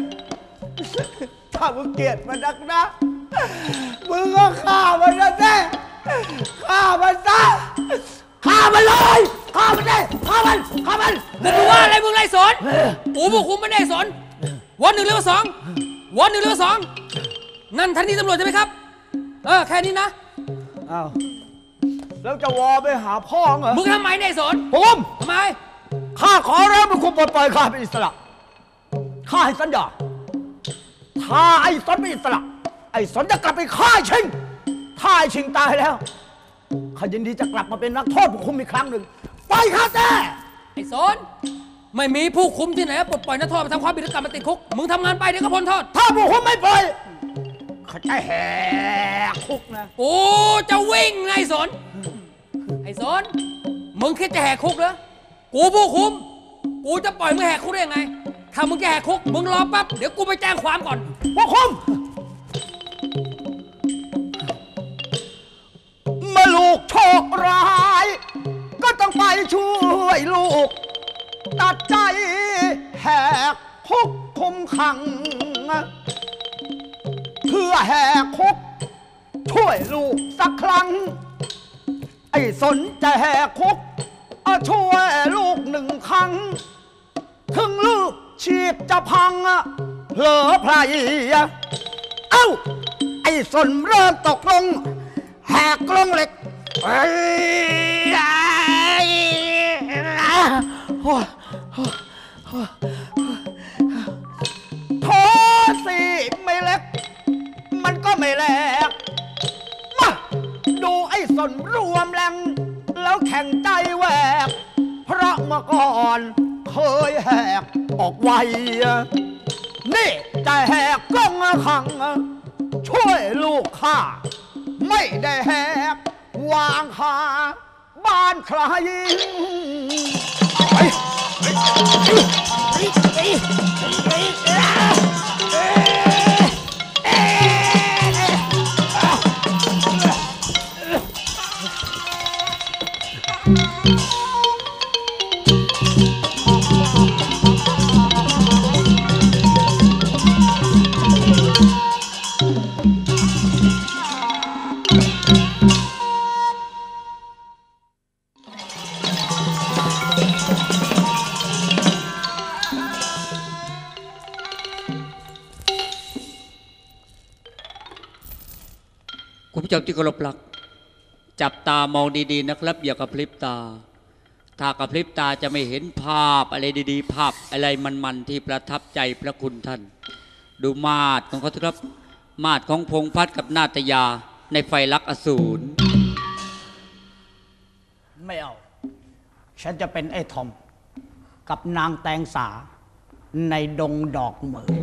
Speaker 3: ถ้ามึงเกลียดมันนักนะมึงก็ฆ่ามันนะแน่ฆ่ามันซะฆ่ามันเลยฆ่ามันได้ฆ่ามันฆ่ามัน
Speaker 7: มึงว่าอะไรมึงไรสนกูบุกคุมไม่ได้สนวันหนึ่งเรือว่าสองวันหนึ่งเรือว่าสองนั่นท่านนี่ตำรวจใช่ไหมครับเออแค่นี้นะ
Speaker 3: อ้าวแล้วจะวอไปหาพ่อเหรอ
Speaker 7: มึงทำไมเนี่ยสน
Speaker 3: ผม
Speaker 7: ทำไม
Speaker 3: ข้าขอร้องมึงคุมปลดปล่อยข้าเป็นอิสระข้าให้สัญญาถ้าไอ้สนเป็นอิสระไอ้สนจะกลับไปฆ่าชิงถ้าไอ้ชิงตายแล้วข้ายินดีจะกลับมาเป็นนักโทษผู้คุมอีกครั้งหนึ่งไปข้าแน่
Speaker 7: ไอ้สนไม่มีผู้คุมที่ไหนปลดปล่อยนักโทษมาทำความผิดแล้วกลับมาติดคุกมึงทำงานไปเดี๋ยวก็พ้นโทษ
Speaker 3: ถ้าผู้คุมไม่ปล่อยข้าจะแหกคุกนะ
Speaker 7: กูจะวิ่งไงสนไอ้สนมึงคิดจะแหกคุกเหรอกูผู้คุมกูจะปล่อยมึงแหกคุกได้ยังไงถ้ามึงจะแหกคุกมึงรอแป๊บเดี๋ยวกูไปแจ้งความก่อน
Speaker 3: ผู้คุมเมื่อลูกโชคร้ายก็ต้องไปช่วยลูกตัดใจแหกคุกคุมขังเพื่อแหกคุกช่วยลูกสักครั้งไอ้สนจะแหกคุกเอาช่วยลูกหนึ่งครั้งถึงลูกชีพจะพังเผลอไพรเอ้าไอ้สนเริ่มตกลงแหกกรงเหล็กเอ้ยโถสิไม่เล็กมันก็ไม่แหลกมาดูไอ้สนรวมแรงแล้วแข่งใจแหวกเพราะเมื่อก่อนเคยแหกออกไวนี่จะแหกกรงขังช่วยลูกข้าไม่ได้แหกวางคาบ้านใครไป
Speaker 1: คุณผู้ชมที่เคารพรักจับตามองดีๆนะครับอย่ากระพริบตาถ้ากระพริบตาจะไม่เห็นภาพอะไรดีๆภาพอะไรมันๆที่ประทับใจพระคุณท่านดูมาดของเขาครับมาดของพงษ์พัฒน์กับนาตยาในไฟลักษณ์อสูร
Speaker 3: ไม่เอาฉันจะเป็นไอ้ทอมกับนางแตงสาในดงดอกเหมย